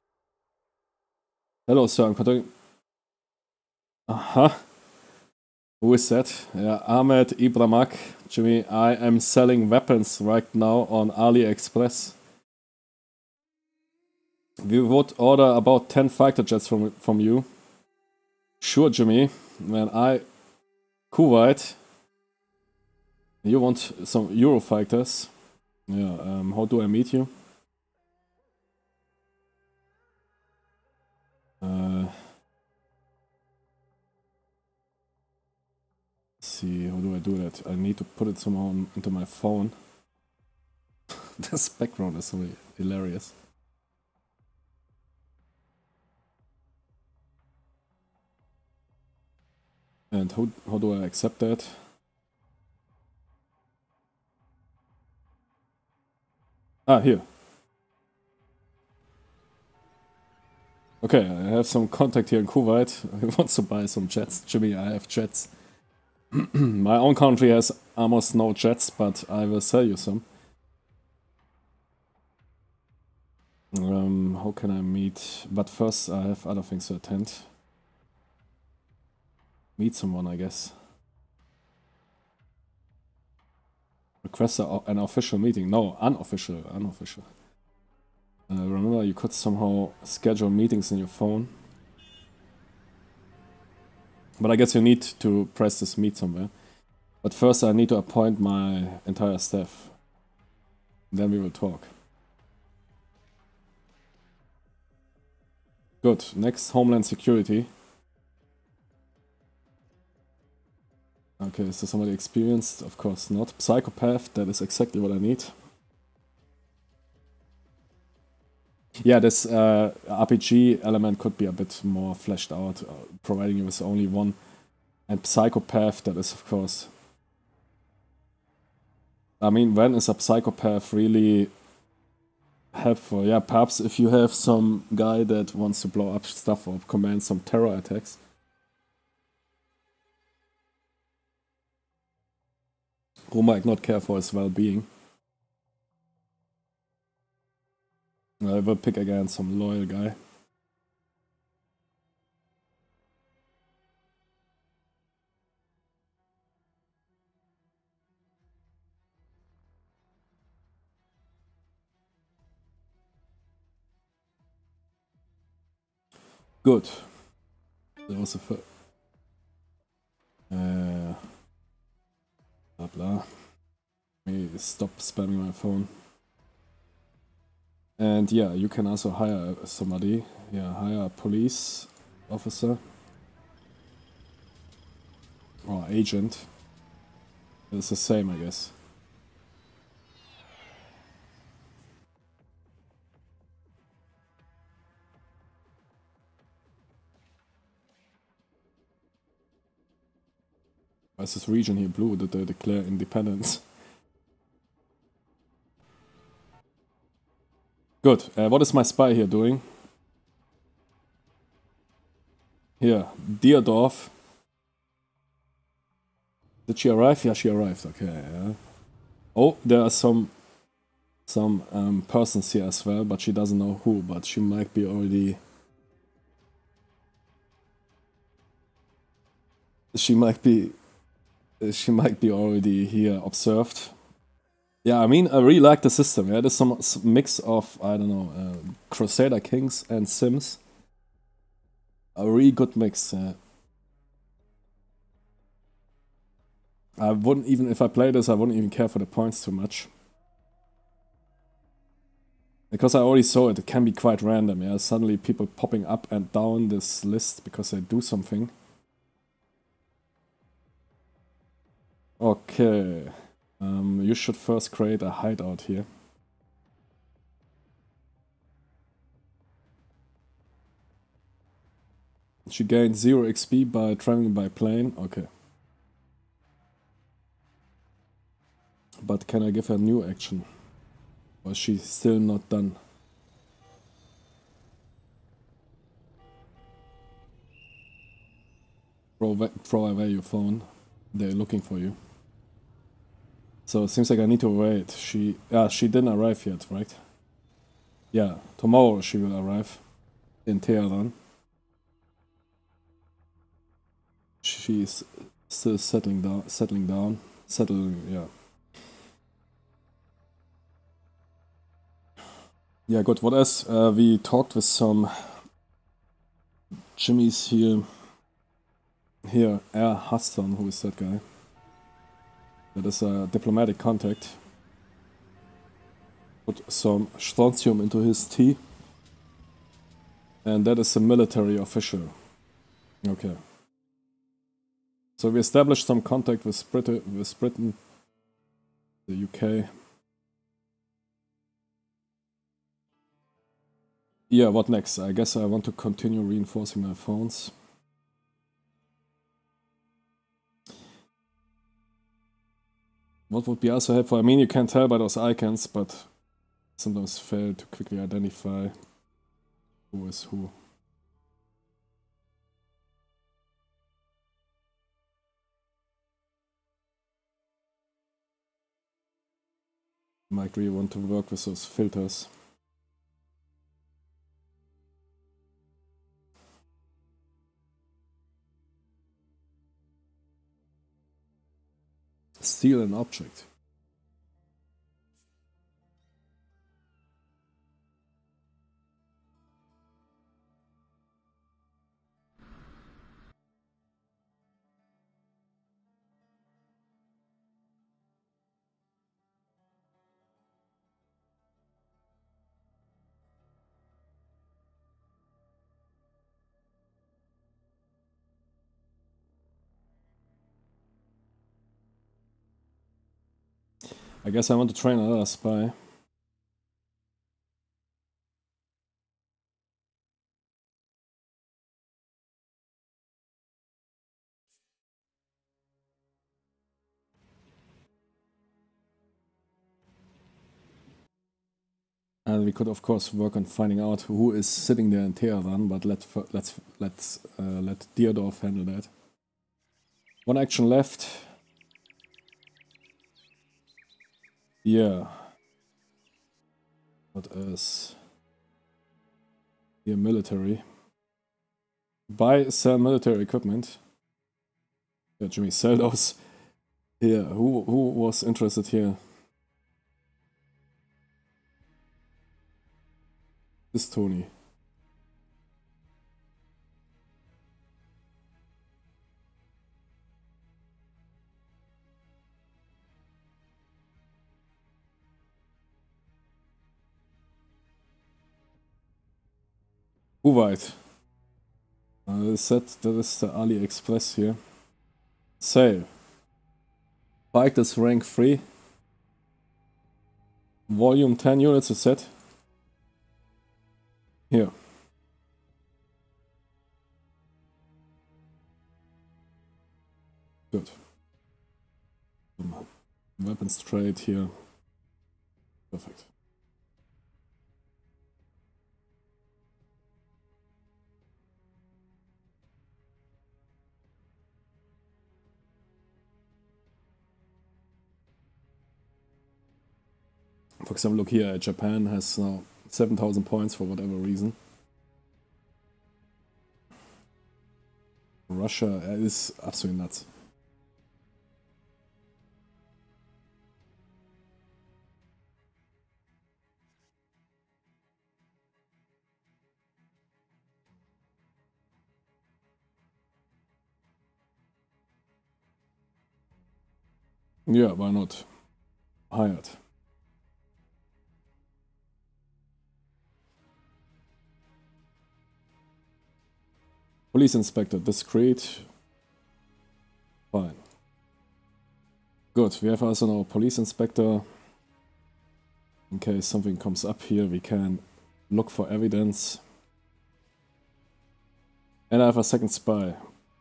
Hello, sir, I'm continuing. Uh-huh. Who is that? Yeah, Ahmed Ibramak. Jimmy, I am selling weapons right now on AliExpress. We would order about ten fighter jets from from you. Sure, Jimmy. Man, I... Kuwait. You want some Eurofighters? Yeah, um, how do I meet you? Uh... Let's see, how do I do that? I need to put it somehow into my phone. This background is so hilarious. And how, how do I accept that? Ah, here. Okay, I have some contact here in Kuwait. He wants to buy some jets. Jimmy, I have jets. My own country has almost no jets, but I will sell you some. Um, how can I meet? But first I have other things to attend. Meet someone, I guess. Request a, an official meeting. No, unofficial, unofficial. Uh, remember, you could somehow schedule meetings in your phone. But I guess you need to press this meet somewhere. But first I need to appoint my entire staff. Then we will talk. Good. Next, Homeland Security. Okay, is there somebody experienced? Of course not. Psychopath, that is exactly what I need. Yeah, this uh, R P G element could be a bit more fleshed out, uh, providing you with only one. And Psychopath, that is of course... I mean, when is a Psychopath really helpful? Yeah, perhaps if you have some guy that wants to blow up stuff or command some terror attacks. Who might not care for his well-being. I will pick again some loyal guy. Good. That was the first. Uh, blah blah. Let me stop spamming my phone. And yeah, you can also hire somebody. Yeah, hire a police officer. Or agent. It's the same, I guess. Why is this region here blue? Did they declare independence? Good. Uh, what is my spy here doing? Here, Deerdorf. Did she arrive? Yeah, she arrived. Okay, yeah. Oh, there are some some um, persons here as well, but she doesn't know who, but she might be already... She might be... She might be already here observed. Yeah, I mean, I really like the system. Yeah, there's some mix of, I don't know, uh, Crusader Kings and Sims. A really good mix. Yeah. I wouldn't even, if I play this, I wouldn't even care for the points too much. Because I already saw it, it can be quite random, yeah. Suddenly people popping up and down this list because they do something. Okay. Um, you should first create a hideout here. She gained zero X P by traveling by plane. Okay. But can I give her new action? Or is she still not done? Throw, throw away your phone. They're looking for you. So it seems like I need to wait. She, yeah, she didn't arrive yet, right? Yeah, tomorrow she will arrive in Tehran. She's still settling down, settling down, settling, yeah. Yeah, good. What else? Uh, we talked with some Jimmys here. Here, Air Hassan, who is that guy? That is a diplomatic contact. Put some strontium into his tea. And that is a military official. Okay. So we established some contact with, Brit with Britain, the U K. Yeah, what next? I guess I want to continue reinforcing my phones. What would be also helpful? I mean, you can tell by those icons, but sometimes fail to quickly identify who is who. Might really want to work with those filters. Steal an object. I guess I want to train another spy. And we could, of course, work on finding out who is sitting there in Tehran, but let let's let's uh, let Dierdorf handle that. One action left. Yeah. What else? Here, military. Buy, sell military equipment. Yeah, Jimmy, sell those. Here, who who was interested here? This Tony. Kuwait. Uh, set, that is the AliExpress here. Sale. Bike is rank three. Volume ten units is set. Here. Good. Weapons trade here. Perfect. For example, look here, Japan has now seven thousand points for whatever reason. Russia is absolutely nuts. Yeah, why not? Hired. Police inspector, discreet. Fine. Good, we have also now police inspector. In case something comes up here, we can look for evidence. And I have a second spy.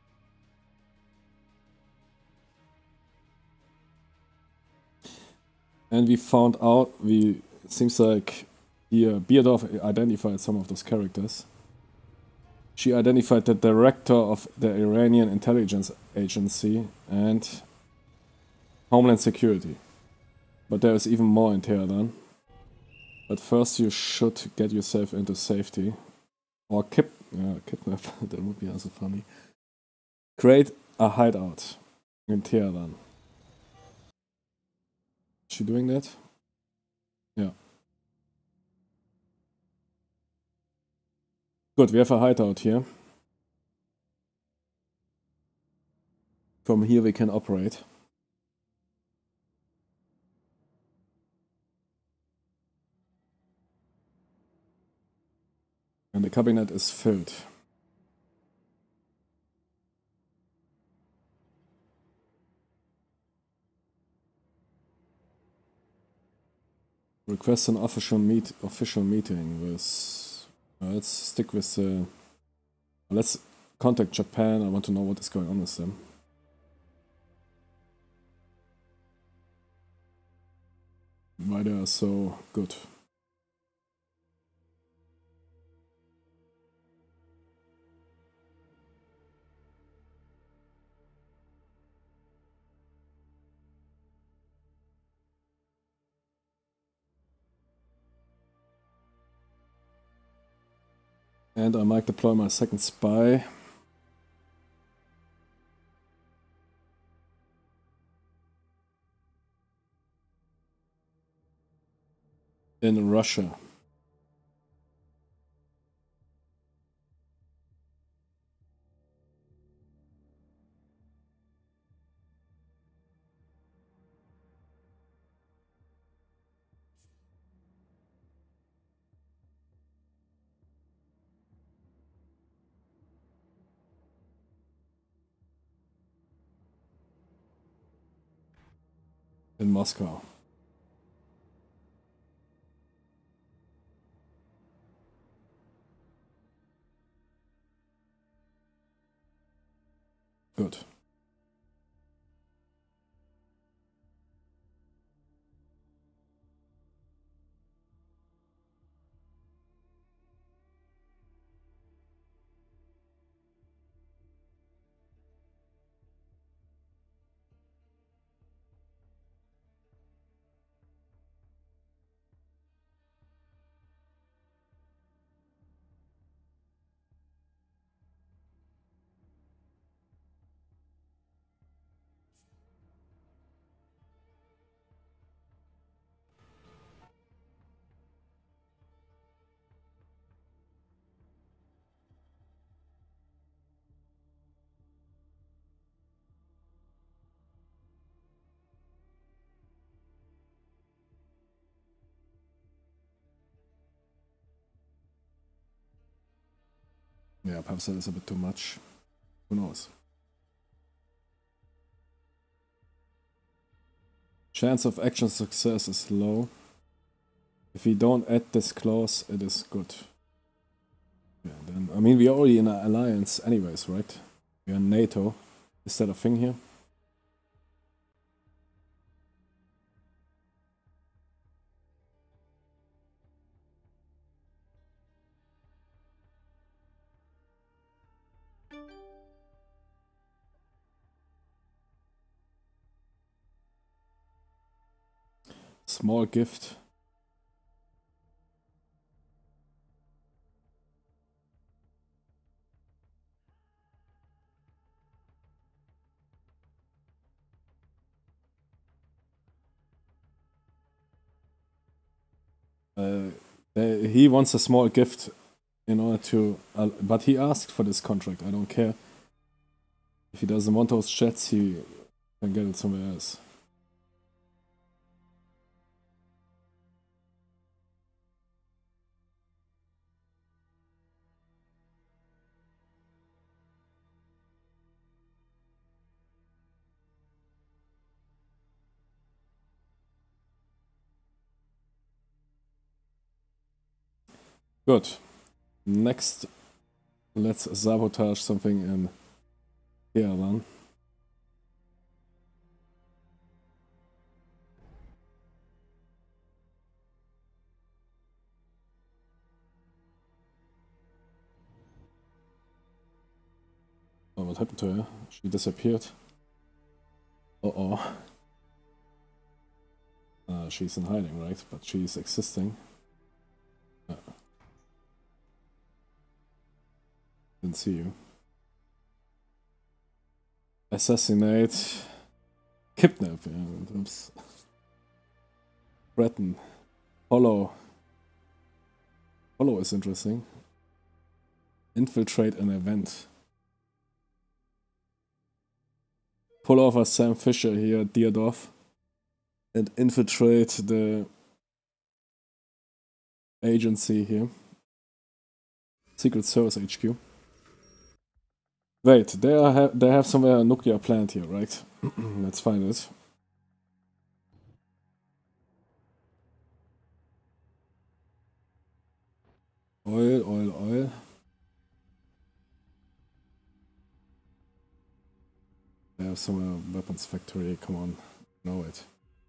And we found out, we it seems like here Beardorf identified some of those characters. She identified the director of the Iranian intelligence agency and Homeland Security. But there is even more in Tehran. But first you should get yourself into safety. Or kip yeah, kidnap, that would be also funny. Create a hideout in Tehran. Is she doing that? Yeah. Good, we have a hideout here. From here we can operate. And the cabinet is filled. Request an official meet official meeting with. Uh, let's stick with. Uh, let's contact Japan. I want to know what is going on with them. Why they are so good. And I might deploy my second spy. In Russia. In Moscow. Good. Yeah, perhaps that is a bit too much. Who knows? Chance of action success is low. If we don't add this clause, it is good. Yeah, then I mean we're already in an alliance anyways, right? We're in NATO. Is that a thing here? Small gift. Uh, they, he wants a small gift in order to... Uh, but he asked for this contract, I don't care. If he doesn't want those jets, he can get it somewhere else. Good. Next, let's sabotage something in Yerevan. Oh, what happened to her? She disappeared. Uh-oh. Uh, she's in hiding, right? But she's existing. Uh, didn't see you. Assassinate. Kidnap. Yeah, oops. Threaten. Follow. Follow is interesting. Infiltrate an event. Pull over Sam Fisher here at Dierdorf and infiltrate the agency here. Secret Service H Q. Wait, they are ha they have somewhere a nuclear plant here, right? Let's find it. Oil, oil, oil. They have somewhere a weapons factory, come on, know it.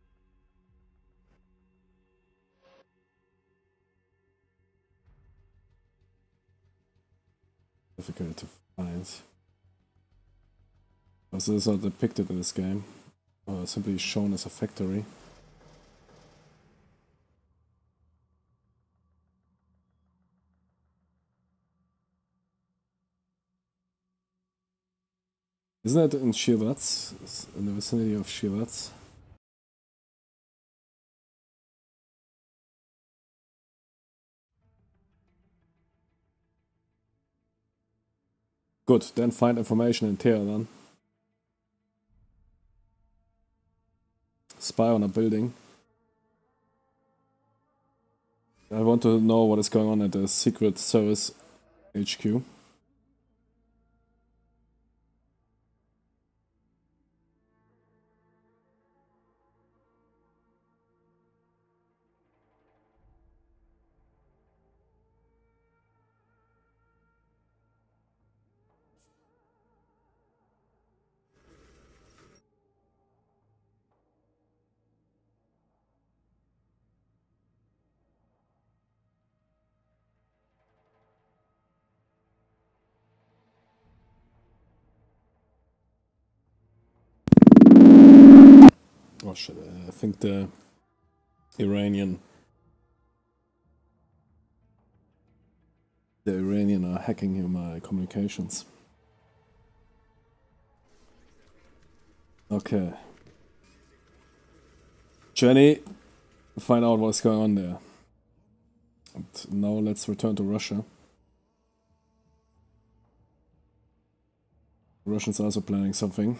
Difficult to find. Because this is not depicted in this game, or simply shown as a factory. Isn't it in Shirvats? In the vicinity of Shirvats? Good, then find information in Tehran. Spy on a building. I want to know what is going on at the Secret Service H Q. Oh shit, I think the Iranian the Iranian are hacking my communications. Okay. Jenny, find out what's going on there. And now let's return to Russia. The Russians are also planning something.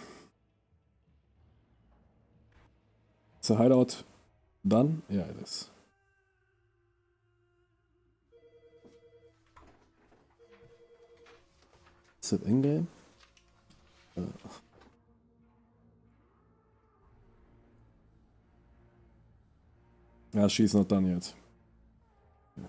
Is the hideout done? Yeah, it is. Is it in-game? Uh. Yeah, she's not done yet. Yeah.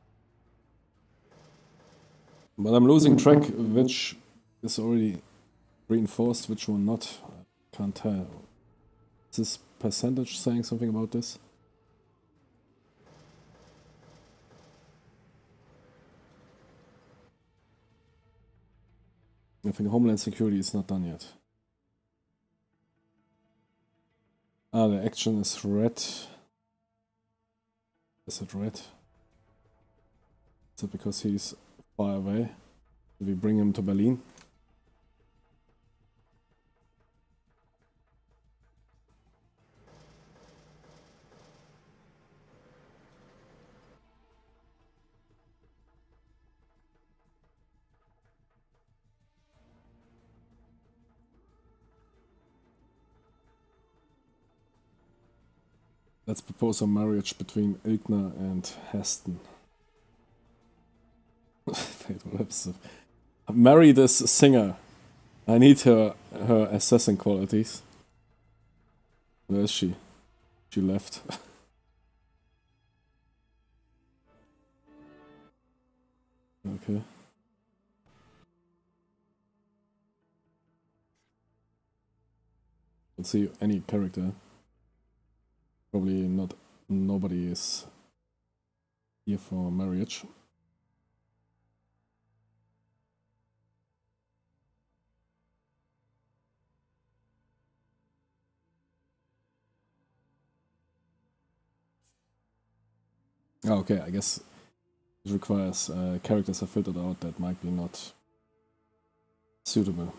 But I'm losing track which is already Reinforced, which one not? I can't tell. Is this percentage saying something about this? I think Homeland Security is not done yet. Ah, the action is red. Is it red? Is it because he's far away? Do we bring him to Berlin? Let's propose a marriage between Ilkner and Heston. Marry this singer. I need her her assassin qualities. Where is she? She left. Okay. Don't see any character. Probably not. Nobody is here for marriage. Oh, okay, I guess it requires uh, characters are filtered out that might be not suitable.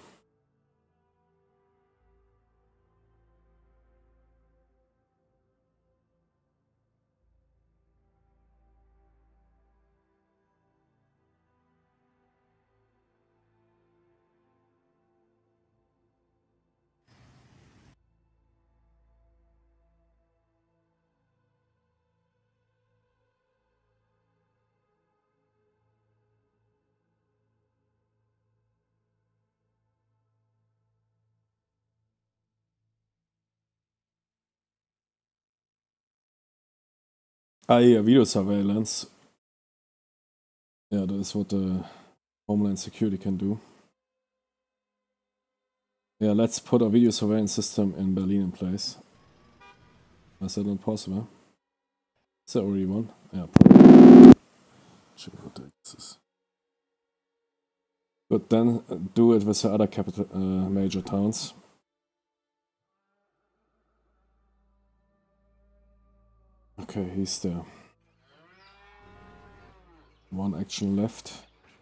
Ah, yeah, video surveillance. Yeah, that is what the Homeland Security can do. Yeah, let's put a video surveillance system in Berlin in place. Is that not possible? Is there already one? Yeah, probably. Should protect this. But then uh, do it with the other capital uh, major towns. Okay, he's there. One action left.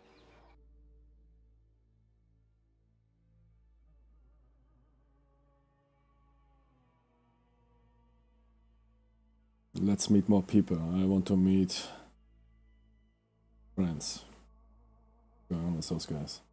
Let's meet more people. I want to meet friends. What's going on with those guys?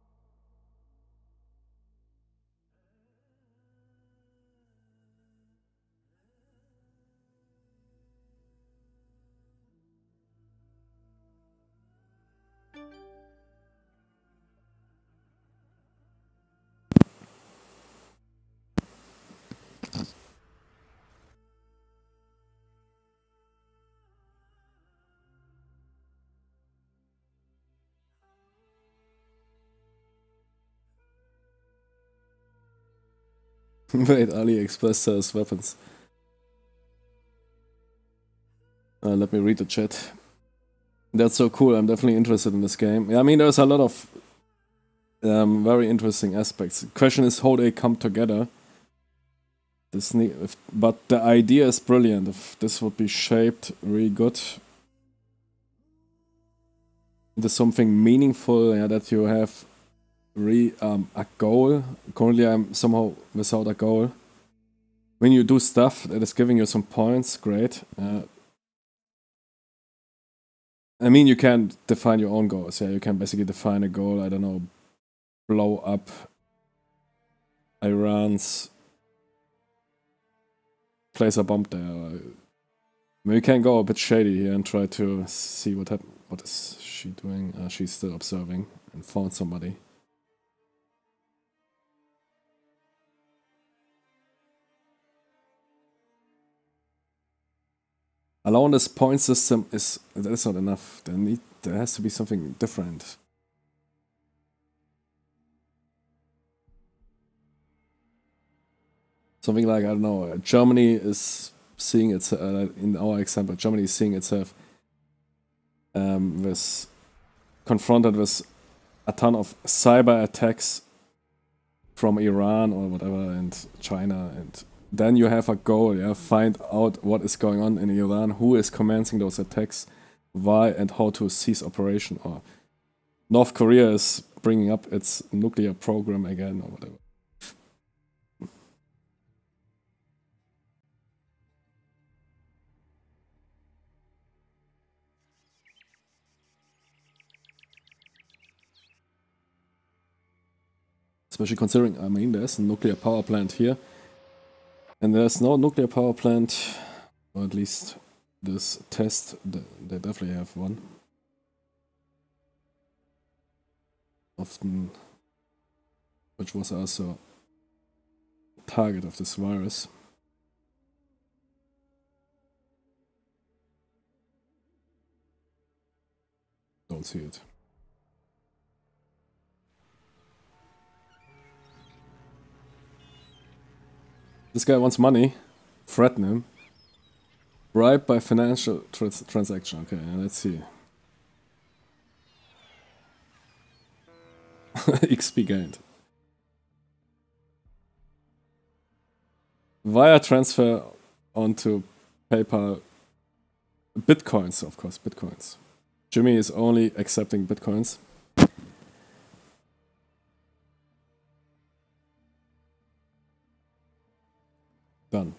Wait, AliExpress sells weapons. Uh, let me read the chat. That's so cool. I'm definitely interested in this game. Yeah, I mean, there's a lot of um, very interesting aspects. The question is how they come together. This need, if, but the idea is brilliant. If this would be shaped really good into something meaningful, yeah, that you have re um, a goal. Currently, I'm somehow without a goal. When you do stuff that is giving you some points, great. Uh, I mean, you can define your own goals. Yeah, you can basically define a goal. I don't know, blow up Iran's place a bomb there. I mean, you can go a bit shady here and try to see what happened. What is she doing? Uh, she's still observing and found somebody. Alone, this point system is that is not enough. There need there has to be something different. something like, I don't know, Germany is seeing its, uh, in our example, Germany is seeing itself um, with, confronted with a ton of cyber attacks from Iran or whatever and China, and then you have a goal, yeah, find out what is going on in Iran, who is commencing those attacks, why, and how to cease operation. Or North Korea is bringing up its nuclear program again or whatever. Especially considering, I mean, there's a nuclear power plant here, and there's no nuclear power plant, or at least this test, they definitely have one. Often, which was also target of this virus. Don't see it. This guy wants money. Threaten him. Bribe by financial trans transaction. Okay, let's see. X P gained. Wire transfer onto PayPal. Bitcoins, of course, Bitcoins. Jimmy is only accepting Bitcoins. Done.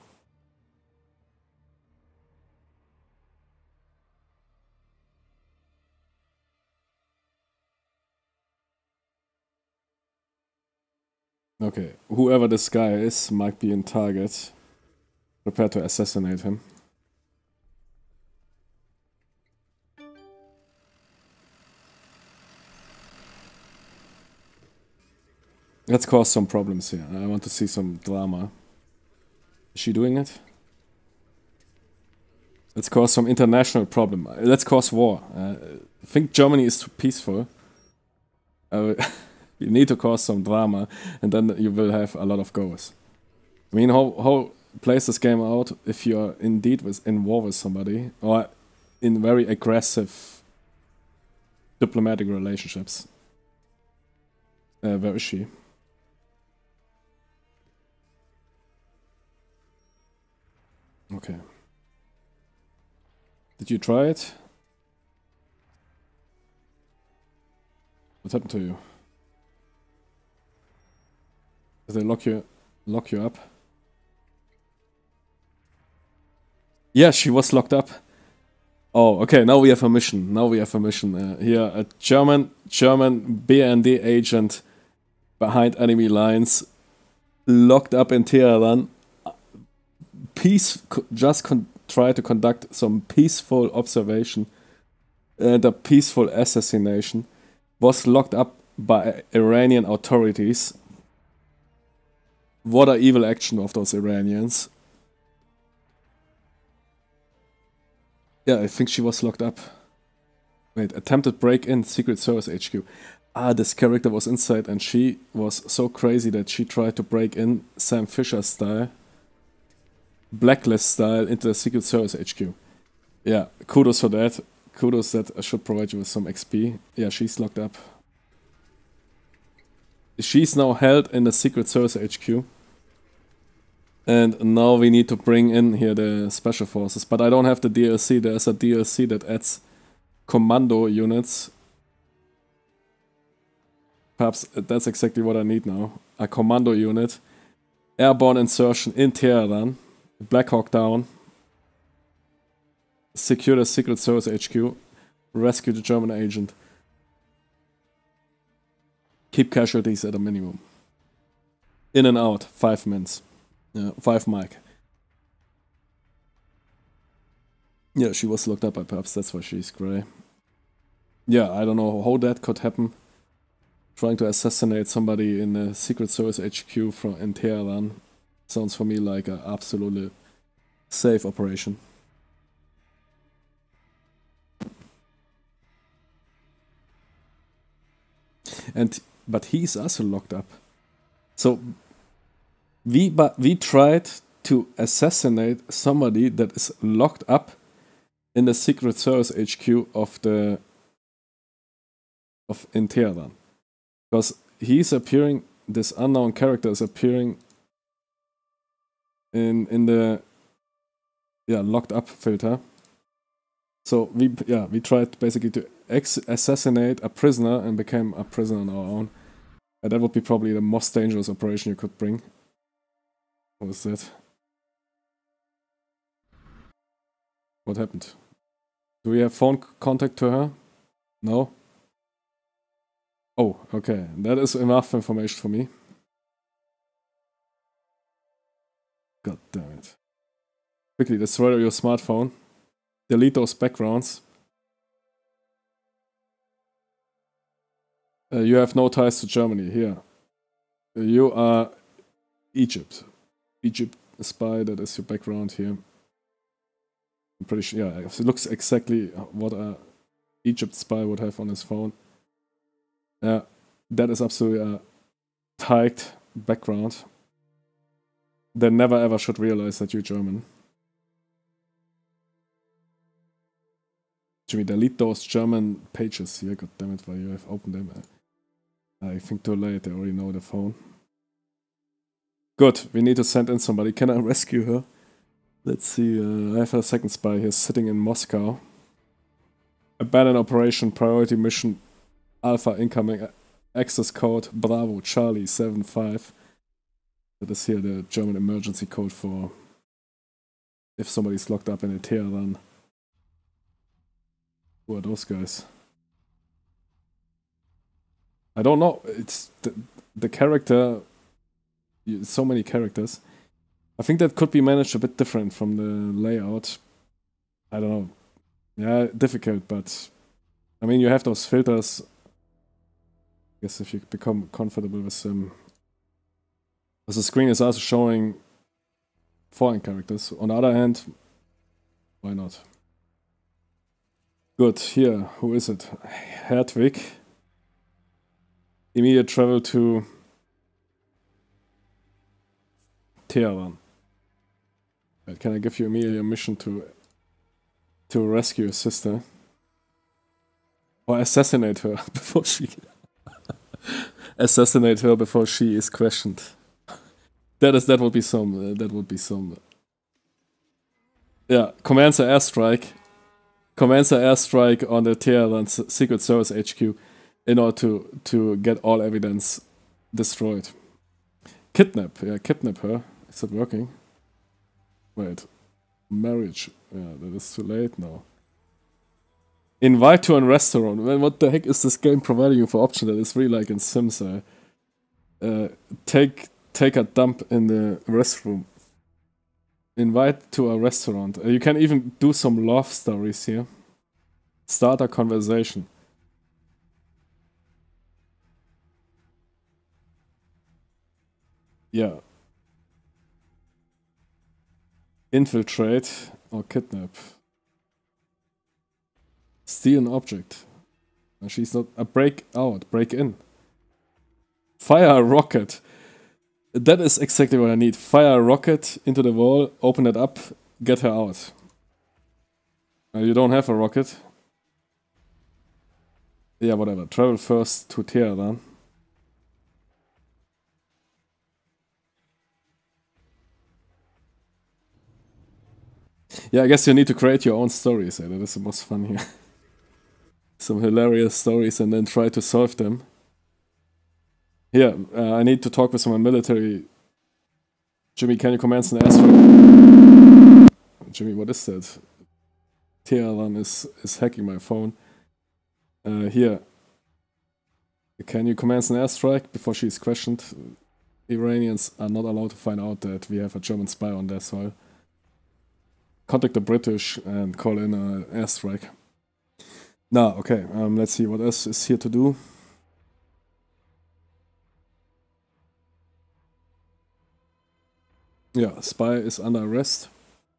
Okay, whoever this guy is might be in target. Prepare to assassinate him. Let's cause some problems here. I want to see some drama. Is she doing it? Let's cause some international problem. Let's cause war. Uh, I think Germany is too peaceful. Uh, you need to cause some drama, and then you will have a lot of goals. I mean, how how plays this game out if you are indeed with, in war with somebody, or in very aggressive diplomatic relationships? Uh, where is she? Okay. Did you try it? What happened to you? Did they lock you lock you up? Yeah, she was locked up. Oh, okay. Now we have a mission. Now we have a mission. Uh, here, a German German B N D agent behind enemy lines, locked up in Tehran. Peace, just con try to conduct some peaceful observation and a peaceful assassination. Was locked up by Iranian authorities. What an evil action of those Iranians. Yeah, I think she was locked up. Wait, attempted break-in, Secret Service H Q. Ah, this character was inside and she was so crazy that she tried to break in Sam Fisher style, Blacklist style, into the Secret Service H Q. Yeah, kudos for that. Kudos that I should provide you with some X P. Yeah, she's locked up. She's now held in the Secret Service H Q. And now we need to bring in here the special forces. But I don't have the D L C. There's a D L C that adds commando units. Perhaps that's exactly what I need now. A commando unit. Airborne insertion in Tehran. Black Hawk down. Secure the Secret Service H Q. Rescue the German agent. Keep casualties at a minimum. In and out. Five minutes. Yeah, five mic. Yeah, she was locked up by perhaps that's why she's grey. Yeah, I don't know how that could happen. Trying to assassinate somebody in the Secret Service H Q from in Tehran sounds for me like an absolutely safe operation. And but he's also locked up. So we, but we tried to assassinate somebody that is locked up in the Secret Service H Q of the of in Tehran, because he's appearing. This unknown character is appearing in in the yeah locked up filter. So we yeah we tried basically to ex assassinate a prisoner and became a prisoner on our own. And that would be probably the most dangerous operation you could bring. What was that? What happened? Do we have phone contact to her? No? Oh, okay. That is enough information for me. God damn it. Quickly destroy your smartphone. Delete those backgrounds. Uh, you have no ties to Germany. Here. You are Egypt. Egypt spy, that is your background here. I'm pretty sure, yeah, it looks exactly what a Egypt spy would have on his phone. Yeah, that is absolutely a tight background. They never ever should realize that you're German. Jimmy, delete those German pages here, god damn it, while you have opened them. I think too late, they already know the phone. Good, we need to send in somebody. Can I rescue her? Let's see, uh, I have a second spy here sitting in Moscow. Abandon operation, priority mission, Alpha incoming, access code, Bravo, Charlie, seven five. That is here the German emergency code for if somebody's locked up in a Tehran. Who are those guys? I don't know, it's the, the character, so many characters. I think that could be managed a bit different from the layout. I don't know. Yeah, difficult, but I mean, you have those filters. I guess if you become comfortable with them. Because the screen is also showing foreign characters. On the other hand, why not? Good, here, who is it? Hertwig. Immediate travel to Tehran. Can I give you immediately a mission to to rescue your sister? Or assassinate her before she assassinate her before she is questioned. That is that would be some uh, that would be some uh, yeah, commands an airstrike. Commands an airstrike on the Tehran Secret Service H Q in order to to get all evidence destroyed. Kidnap, yeah, kidnap her. Is that working? Wait. Marriage. Yeah, that is too late now. Invite to a restaurant. Man, what the heck is this game providing you for option that is really like in Sims? Uh, uh, take take a dump in the restroom. Invite to a restaurant. Uh, you can even do some love stories here. Start a conversation. Yeah. Infiltrate or kidnap. Steal an object. And she's not a break out, break in. Fire a rocket. That is exactly what I need. Fire a rocket into the wall, open it up, get her out. Uh, you don't have a rocket. Yeah, whatever. Travel first to Tehran. Yeah, I guess you need to create your own stories. Eh? That is the most fun here. Some hilarious stories and then try to solve them. Here, uh, I need to talk with some military. Jimmy, can you command an airstrike? Jimmy, what is that? Tehran is, is hacking my phone. Uh, here. Can you command an airstrike before she is questioned? Iranians are not allowed to find out that we have a German spy on their soil. Contact the British and call in an airstrike. Now, okay, um, let's see what else is here to do. Yeah, spy is under arrest.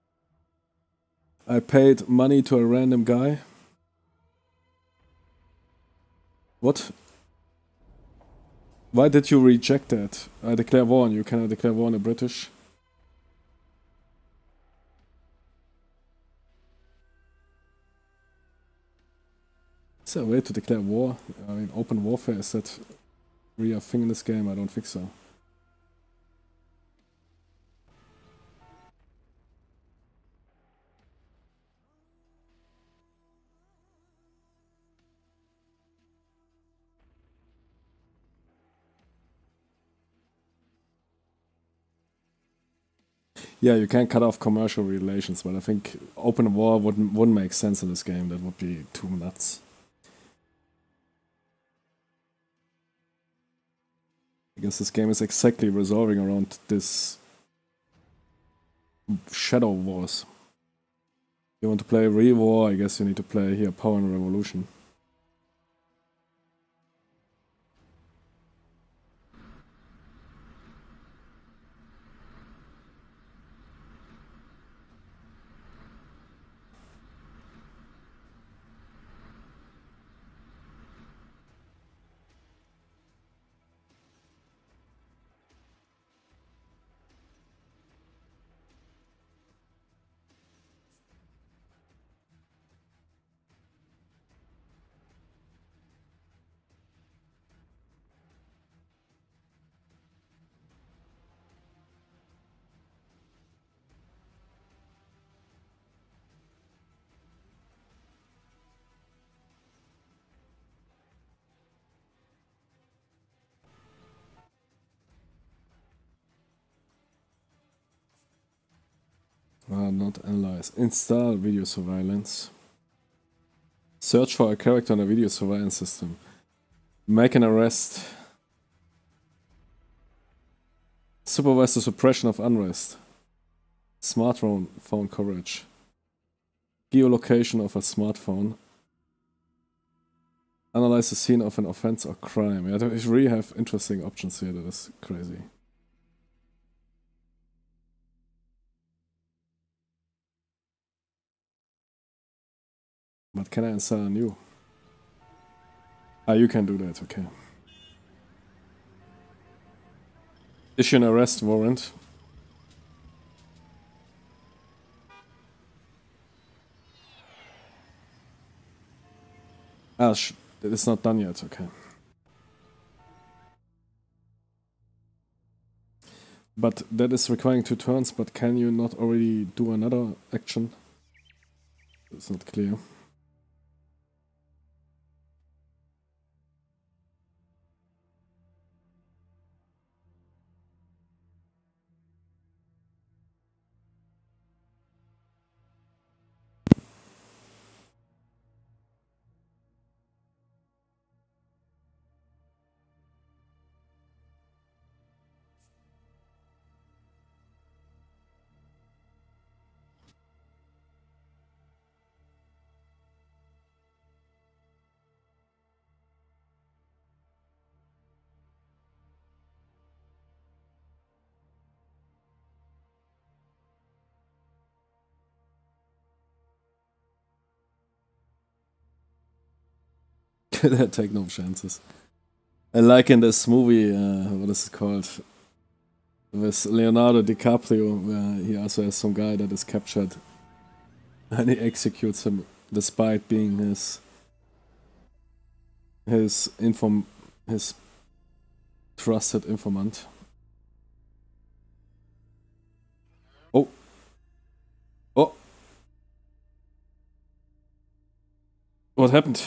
I paid money to a random guy. What? Why did you reject that? I declare war on you. Can I declare war on the British? Is there a way to declare war? I mean, open warfare, is that really a thing in this game? I don't think so. Yeah, you can cut off commercial relations, but I think open war wouldn't wouldn't make sense in this game. That would be too nuts. I guess this game is exactly resolving around this shadow wars. If you want to play real war, I guess you need to play here Power and Revolution. Uh, not analyze. Install video surveillance. Search for a character on a video surveillance system. Make an arrest. Supervise the suppression of unrest. Smartphone phone coverage. Geolocation of a smartphone. Analyze the scene of an offense or crime. Yeah, they really have interesting options here. That is crazy. But can I install a new? Ah, you can do that, okay. Issue an arrest warrant. Ah, sh it's not done yet, okay. But that is requiring two turns, but can you not already do another action? It's not clear. I take no chances. I like in this movie, uh, what is it called? With Leonardo DiCaprio, where he also has some guy that is captured and he executes him despite being his his inform his trusted informant. Oh. Oh. What happened?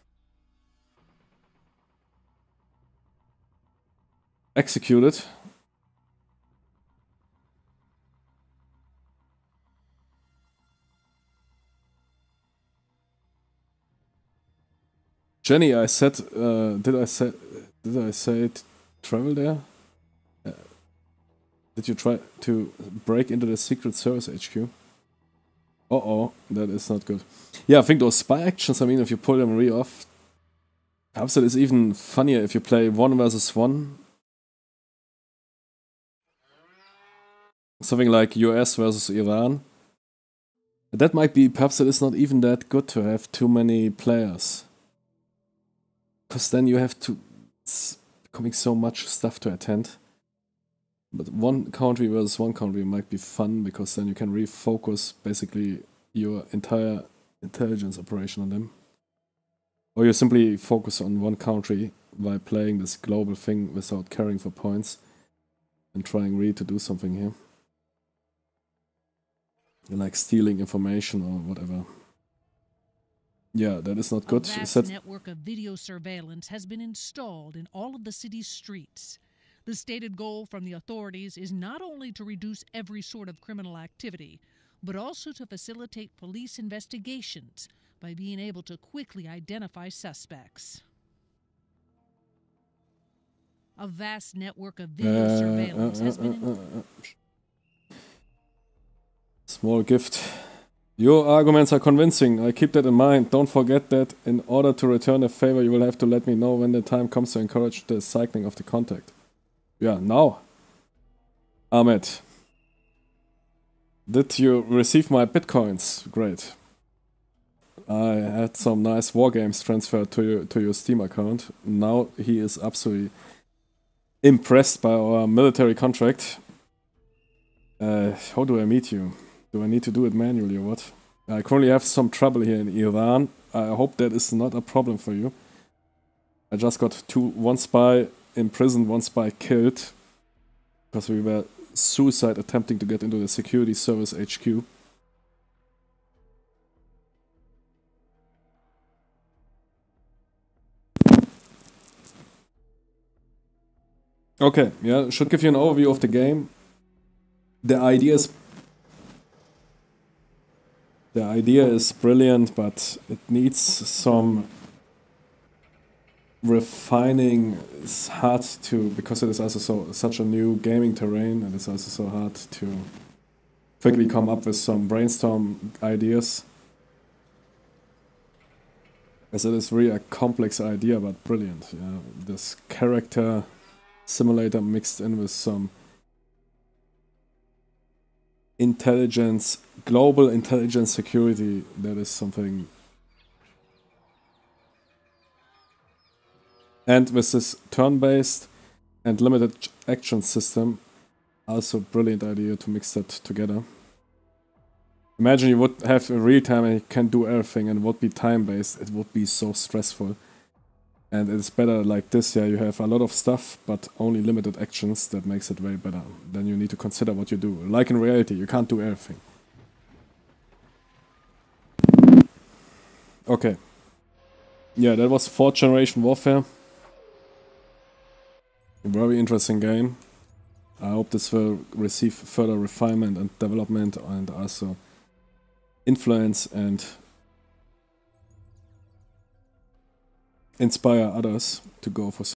Executed. Jenny, I said, uh, did I say, did I say it, travel there? Uh, did you try to break into the Secret Service H Q? Uh-oh, that is not good. Yeah, I think those spy actions, I mean, if you pull them really off, perhaps it is even funnier if you play one versus one. Something like U S versus Iran. That might be, perhaps it is not even that good to have too many players. Because then you have to becoming so much stuff to attend. But one country versus one country might be fun, because then you can refocus basically your entire intelligence operation on them. Or you simply focus on one country while playing this global thing without caring for points and trying really to do something here. Like stealing information or whatever. Yeah, that is not good. A vast network of video surveillance has been installed in all of the city's streets. The stated goal from the authorities is not only to reduce every sort of criminal activity, but also to facilitate police investigations by being able to quickly identify suspects. A vast network of video uh, surveillance uh, has uh, been... uh, uh, uh. Small gift. Your arguments are convincing. I keep that in mind. Don't forget that in order to return a favor, you will have to let me know when the time comes to encourage the cycling of the contact. Yeah, now. Ahmed. Did you receive my bitcoins? Great. I had some nice war games transferred to your, to your Steam account. Now he is absolutely impressed by our military contract. Uh, how do I meet you? Do I need to do it manually or what? I currently have some trouble here in Iran. I hope that is not a problem for you. I just got two, one spy imprisoned, one spy killed, because we were suicide attempting to get into the security service H Q. Okay, yeah, should give you an overview of the game. The idea is the idea is brilliant, but it needs some refining. It's hard to, because it is also so such a new gaming terrain, and it's also so hard to quickly come up with some brainstorm ideas. As it is really a complex idea, but brilliant. Yeah, this character simulator mixed in with some intelligence, global intelligence security, that is something. And with this turn-based and limited action system, also brilliant idea to mix that together. Imagine you would have a real time and you can do everything, and it would be time-based. It would be so stressful. And it's better like this, yeah, you have a lot of stuff, but only limited actions. That makes it way better. Then you need to consider what you do. Like in reality, you can't do everything. Okay. Yeah, that was fourth generation warfare. A very interesting game. I hope this will receive further refinement and development, and also influence and inspire others to go for